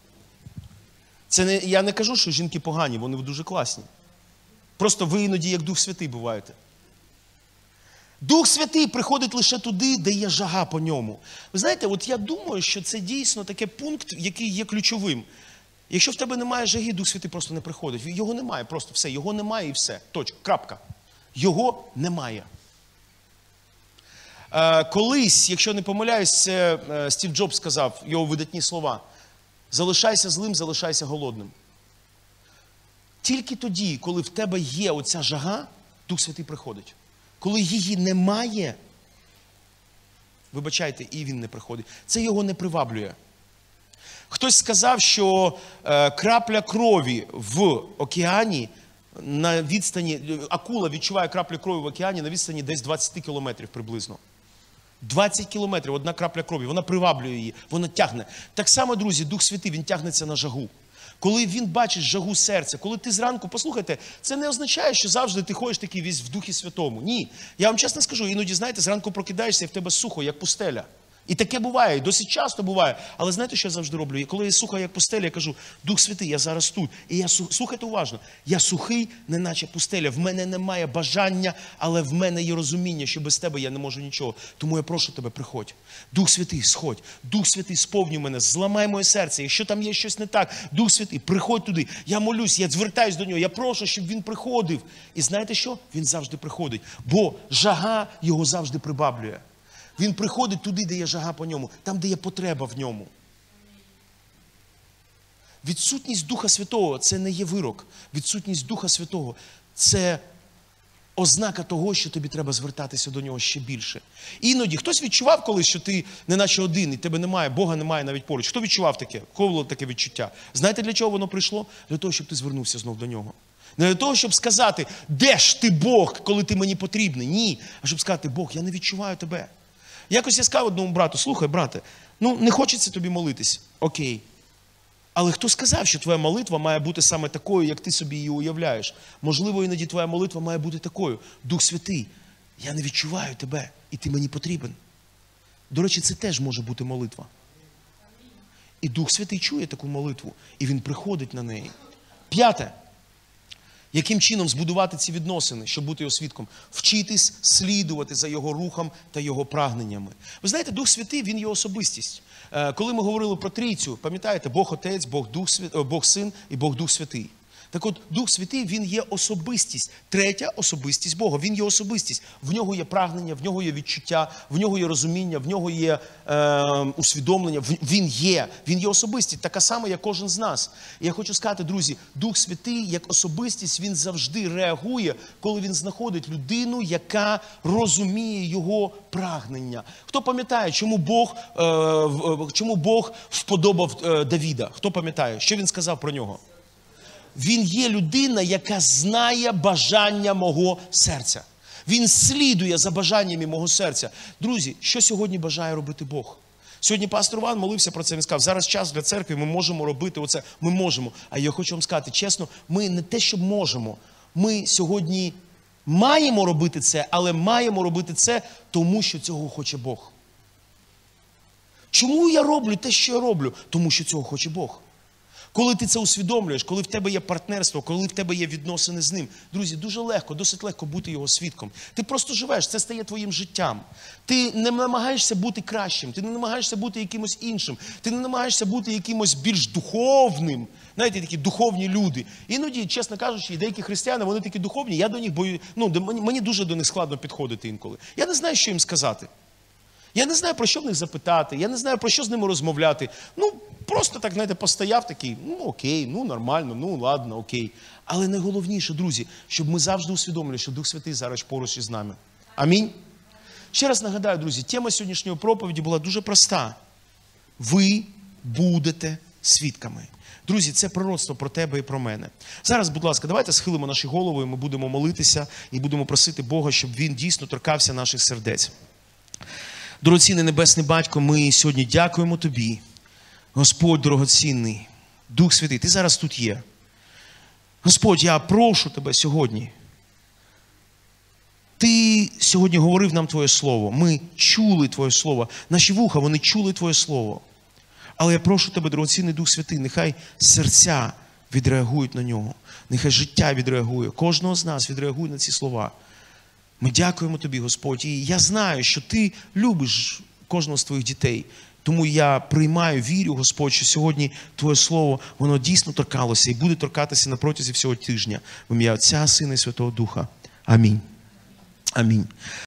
Це не, я не кажу, що жінки погані, вони дуже класні. Просто ви іноді як Дух Святий буваєте. Дух Святий приходить лише туди, де є жага по ньому. Ви знаєте, от я думаю, що це дійсно такий пункт, який є ключовим. Якщо в тебе немає жаги, Дух Святий просто не приходить. Його немає, просто все. Його немає і все. Точка. Крапка. Його немає. Е, колись, якщо не помиляюсь, це е, Стів Джобс сказав, його видатні слова: залишайся злим, залишайся голодним. Тільки тоді, коли в тебе є оця жага, Дух Святий приходить. Коли її немає, вибачайте, і він не приходить. Це його не приваблює. Хтось сказав, що е, крапля крові в океані на відстані, акула відчуває краплю крові в океані на відстані десь двадцять кілометрів приблизно. двадцять кілометрів, одна крапля крові, вона приваблює її, вона тягне. Так само, друзі, Дух Святий, він тягнеться на жагу. Коли він бачить жагу серця, коли ти зранку, послухайте, це не означає, що завжди ти ходиш такий весь в Духі Святому. Ні. Я вам чесно скажу, іноді, знаєте, зранку прокидаєшся і в тебе сухо, як пустеля. І таке буває, і досить часто буває. Але знаєте, що я завжди роблю? Коли я сухо, як пустеля, я кажу: Дух Святий, я зараз тут. І я, слухайте уважно, я сухий, неначе пустеля. В мене немає бажання, але в мене є розуміння, що без тебе я не можу нічого. Тому я прошу тебе, приходь. Дух Святий, сходь. Дух Святий, сповнюй мене, зламай моє серце. Якщо там є щось не так, Дух Святий, приходь туди. Я молюсь, я звертаюсь до нього, я прошу, щоб він приходив. І знаєте що? Він завжди приходить. Бо жага його завжди прибаблює. Він приходить туди, де є жага по ньому, там, де є потреба в ньому. Відсутність Духа Святого – це не є вирок. Відсутність Духа Святого – це ознака того, що тобі треба звертатися до нього ще більше. Іноді хтось відчував колись, що ти не наче один, і тебе немає, Бога немає навіть поруч. Хто відчував таке? Кого було таке відчуття? Знаєте, для чого воно прийшло? Для того, щоб ти звернувся знов до нього. Не для того, щоб сказати: де ж ти, Бог, коли ти мені потрібний? Ні. А щоб сказати: Бог, я не відчуваю тебе. Якось я сказав одному брату: слухай, брате, Ну, не хочеться тобі молитись. Окей. Але хто сказав, що твоя молитва має бути саме такою, як ти собі її уявляєш? Можливо, іноді твоя молитва має бути такою. Дух Святий, я не відчуваю тебе, і ти мені потрібен. До речі, це теж може бути молитва. І Дух Святий чує таку молитву, і він приходить на неї. П'яте. Яким чином збудувати ці відносини, щоб бути його свідком? Вчитись слідувати за його рухом та його прагненнями. Ви знаєте, Дух Святий, він є особистість. Коли ми говорили про Трійцю, пам'ятаєте, Бог Отець, Бог, Дух Свят... Бог Син і Бог Дух Святий. Так от, Дух Святий, він є особистість. Третя особистість Бога. Він є особистість. В нього є прагнення, в нього є відчуття, в нього є розуміння, в нього є е, усвідомлення. Він є. Він є особистість. Така сама, як кожен з нас. І я хочу сказати, друзі, Дух Святий, як особистість, він завжди реагує, коли він знаходить людину, яка розуміє його прагнення. Хто пам'ятає, чому Бог, е, чому Бог вподобав е, Давіда? Хто пам'ятає? Що він сказав про нього? Він є людина, яка знає бажання мого серця. Він слідує за бажаннями мого серця. Друзі, що сьогодні бажає робити Бог? Сьогодні пастор Іван молився про це, він сказав, зараз час для церкви, ми можемо робити оце, ми можемо. А я хочу вам сказати, чесно, ми не те, що можемо, ми сьогодні маємо робити це, але маємо робити це, тому що цього хоче Бог. Чому я роблю те, що я роблю? Тому що цього хоче Бог. Коли ти це усвідомлюєш, коли в тебе є партнерство, коли в тебе є відносини з ним, друзі, дуже легко, досить легко бути його свідком. Ти просто живеш, це стає твоїм життям. Ти не намагаєшся бути кращим, ти не намагаєшся бути якимось іншим, ти не намагаєшся бути якимось більш духовним. Знаєте, такі духовні люди. Іноді, чесно кажучи, деякі християни, вони такі духовні, я до них бою, ну, мені, мені дуже до них складно підходити інколи. Я не знаю, що їм сказати. Я не знаю, про що в них запитати, я не знаю, про що з ними розмовляти. Ну, просто так, знаєте, постояв такий, ну окей, ну нормально, ну ладно, окей. Але найголовніше, друзі, щоб ми завжди усвідомили, що Дух Святий зараз поруч із нами. Амінь. Ще раз нагадаю, друзі, тема сьогоднішньої проповіді була дуже проста. Ви будете свідками. Друзі, це пророцтво про тебе і про мене. Зараз, будь ласка, давайте схилимо наші голови, і ми будемо молитися і будемо просити Бога, щоб Він дійсно торкався наших сердець. Дорогоцінний Небесний Батько, ми сьогодні дякуємо Тобі. Господь дорогоцінний, Дух Святий, Ти зараз тут є. Господь, я прошу Тебе сьогодні. Ти сьогодні говорив нам Твоє Слово. Ми чули Твоє Слово. Наші вуха, вони чули Твоє Слово. Але я прошу Тебе, дорогоцінний Дух Святий, нехай серця відреагують на нього. Нехай життя відреагує. Кожного з нас відреагує на ці слова. Ми дякуємо Тобі, Господь. І я знаю, що Ти любиш кожного з Твоїх дітей. Тому я приймаю, вірю, Господь, що сьогодні Твоє Слово, воно дійсно торкалося і буде торкатися на протязі всього тижня. В ім'я Отця, Сина і Святого Духа. Амінь. Амінь.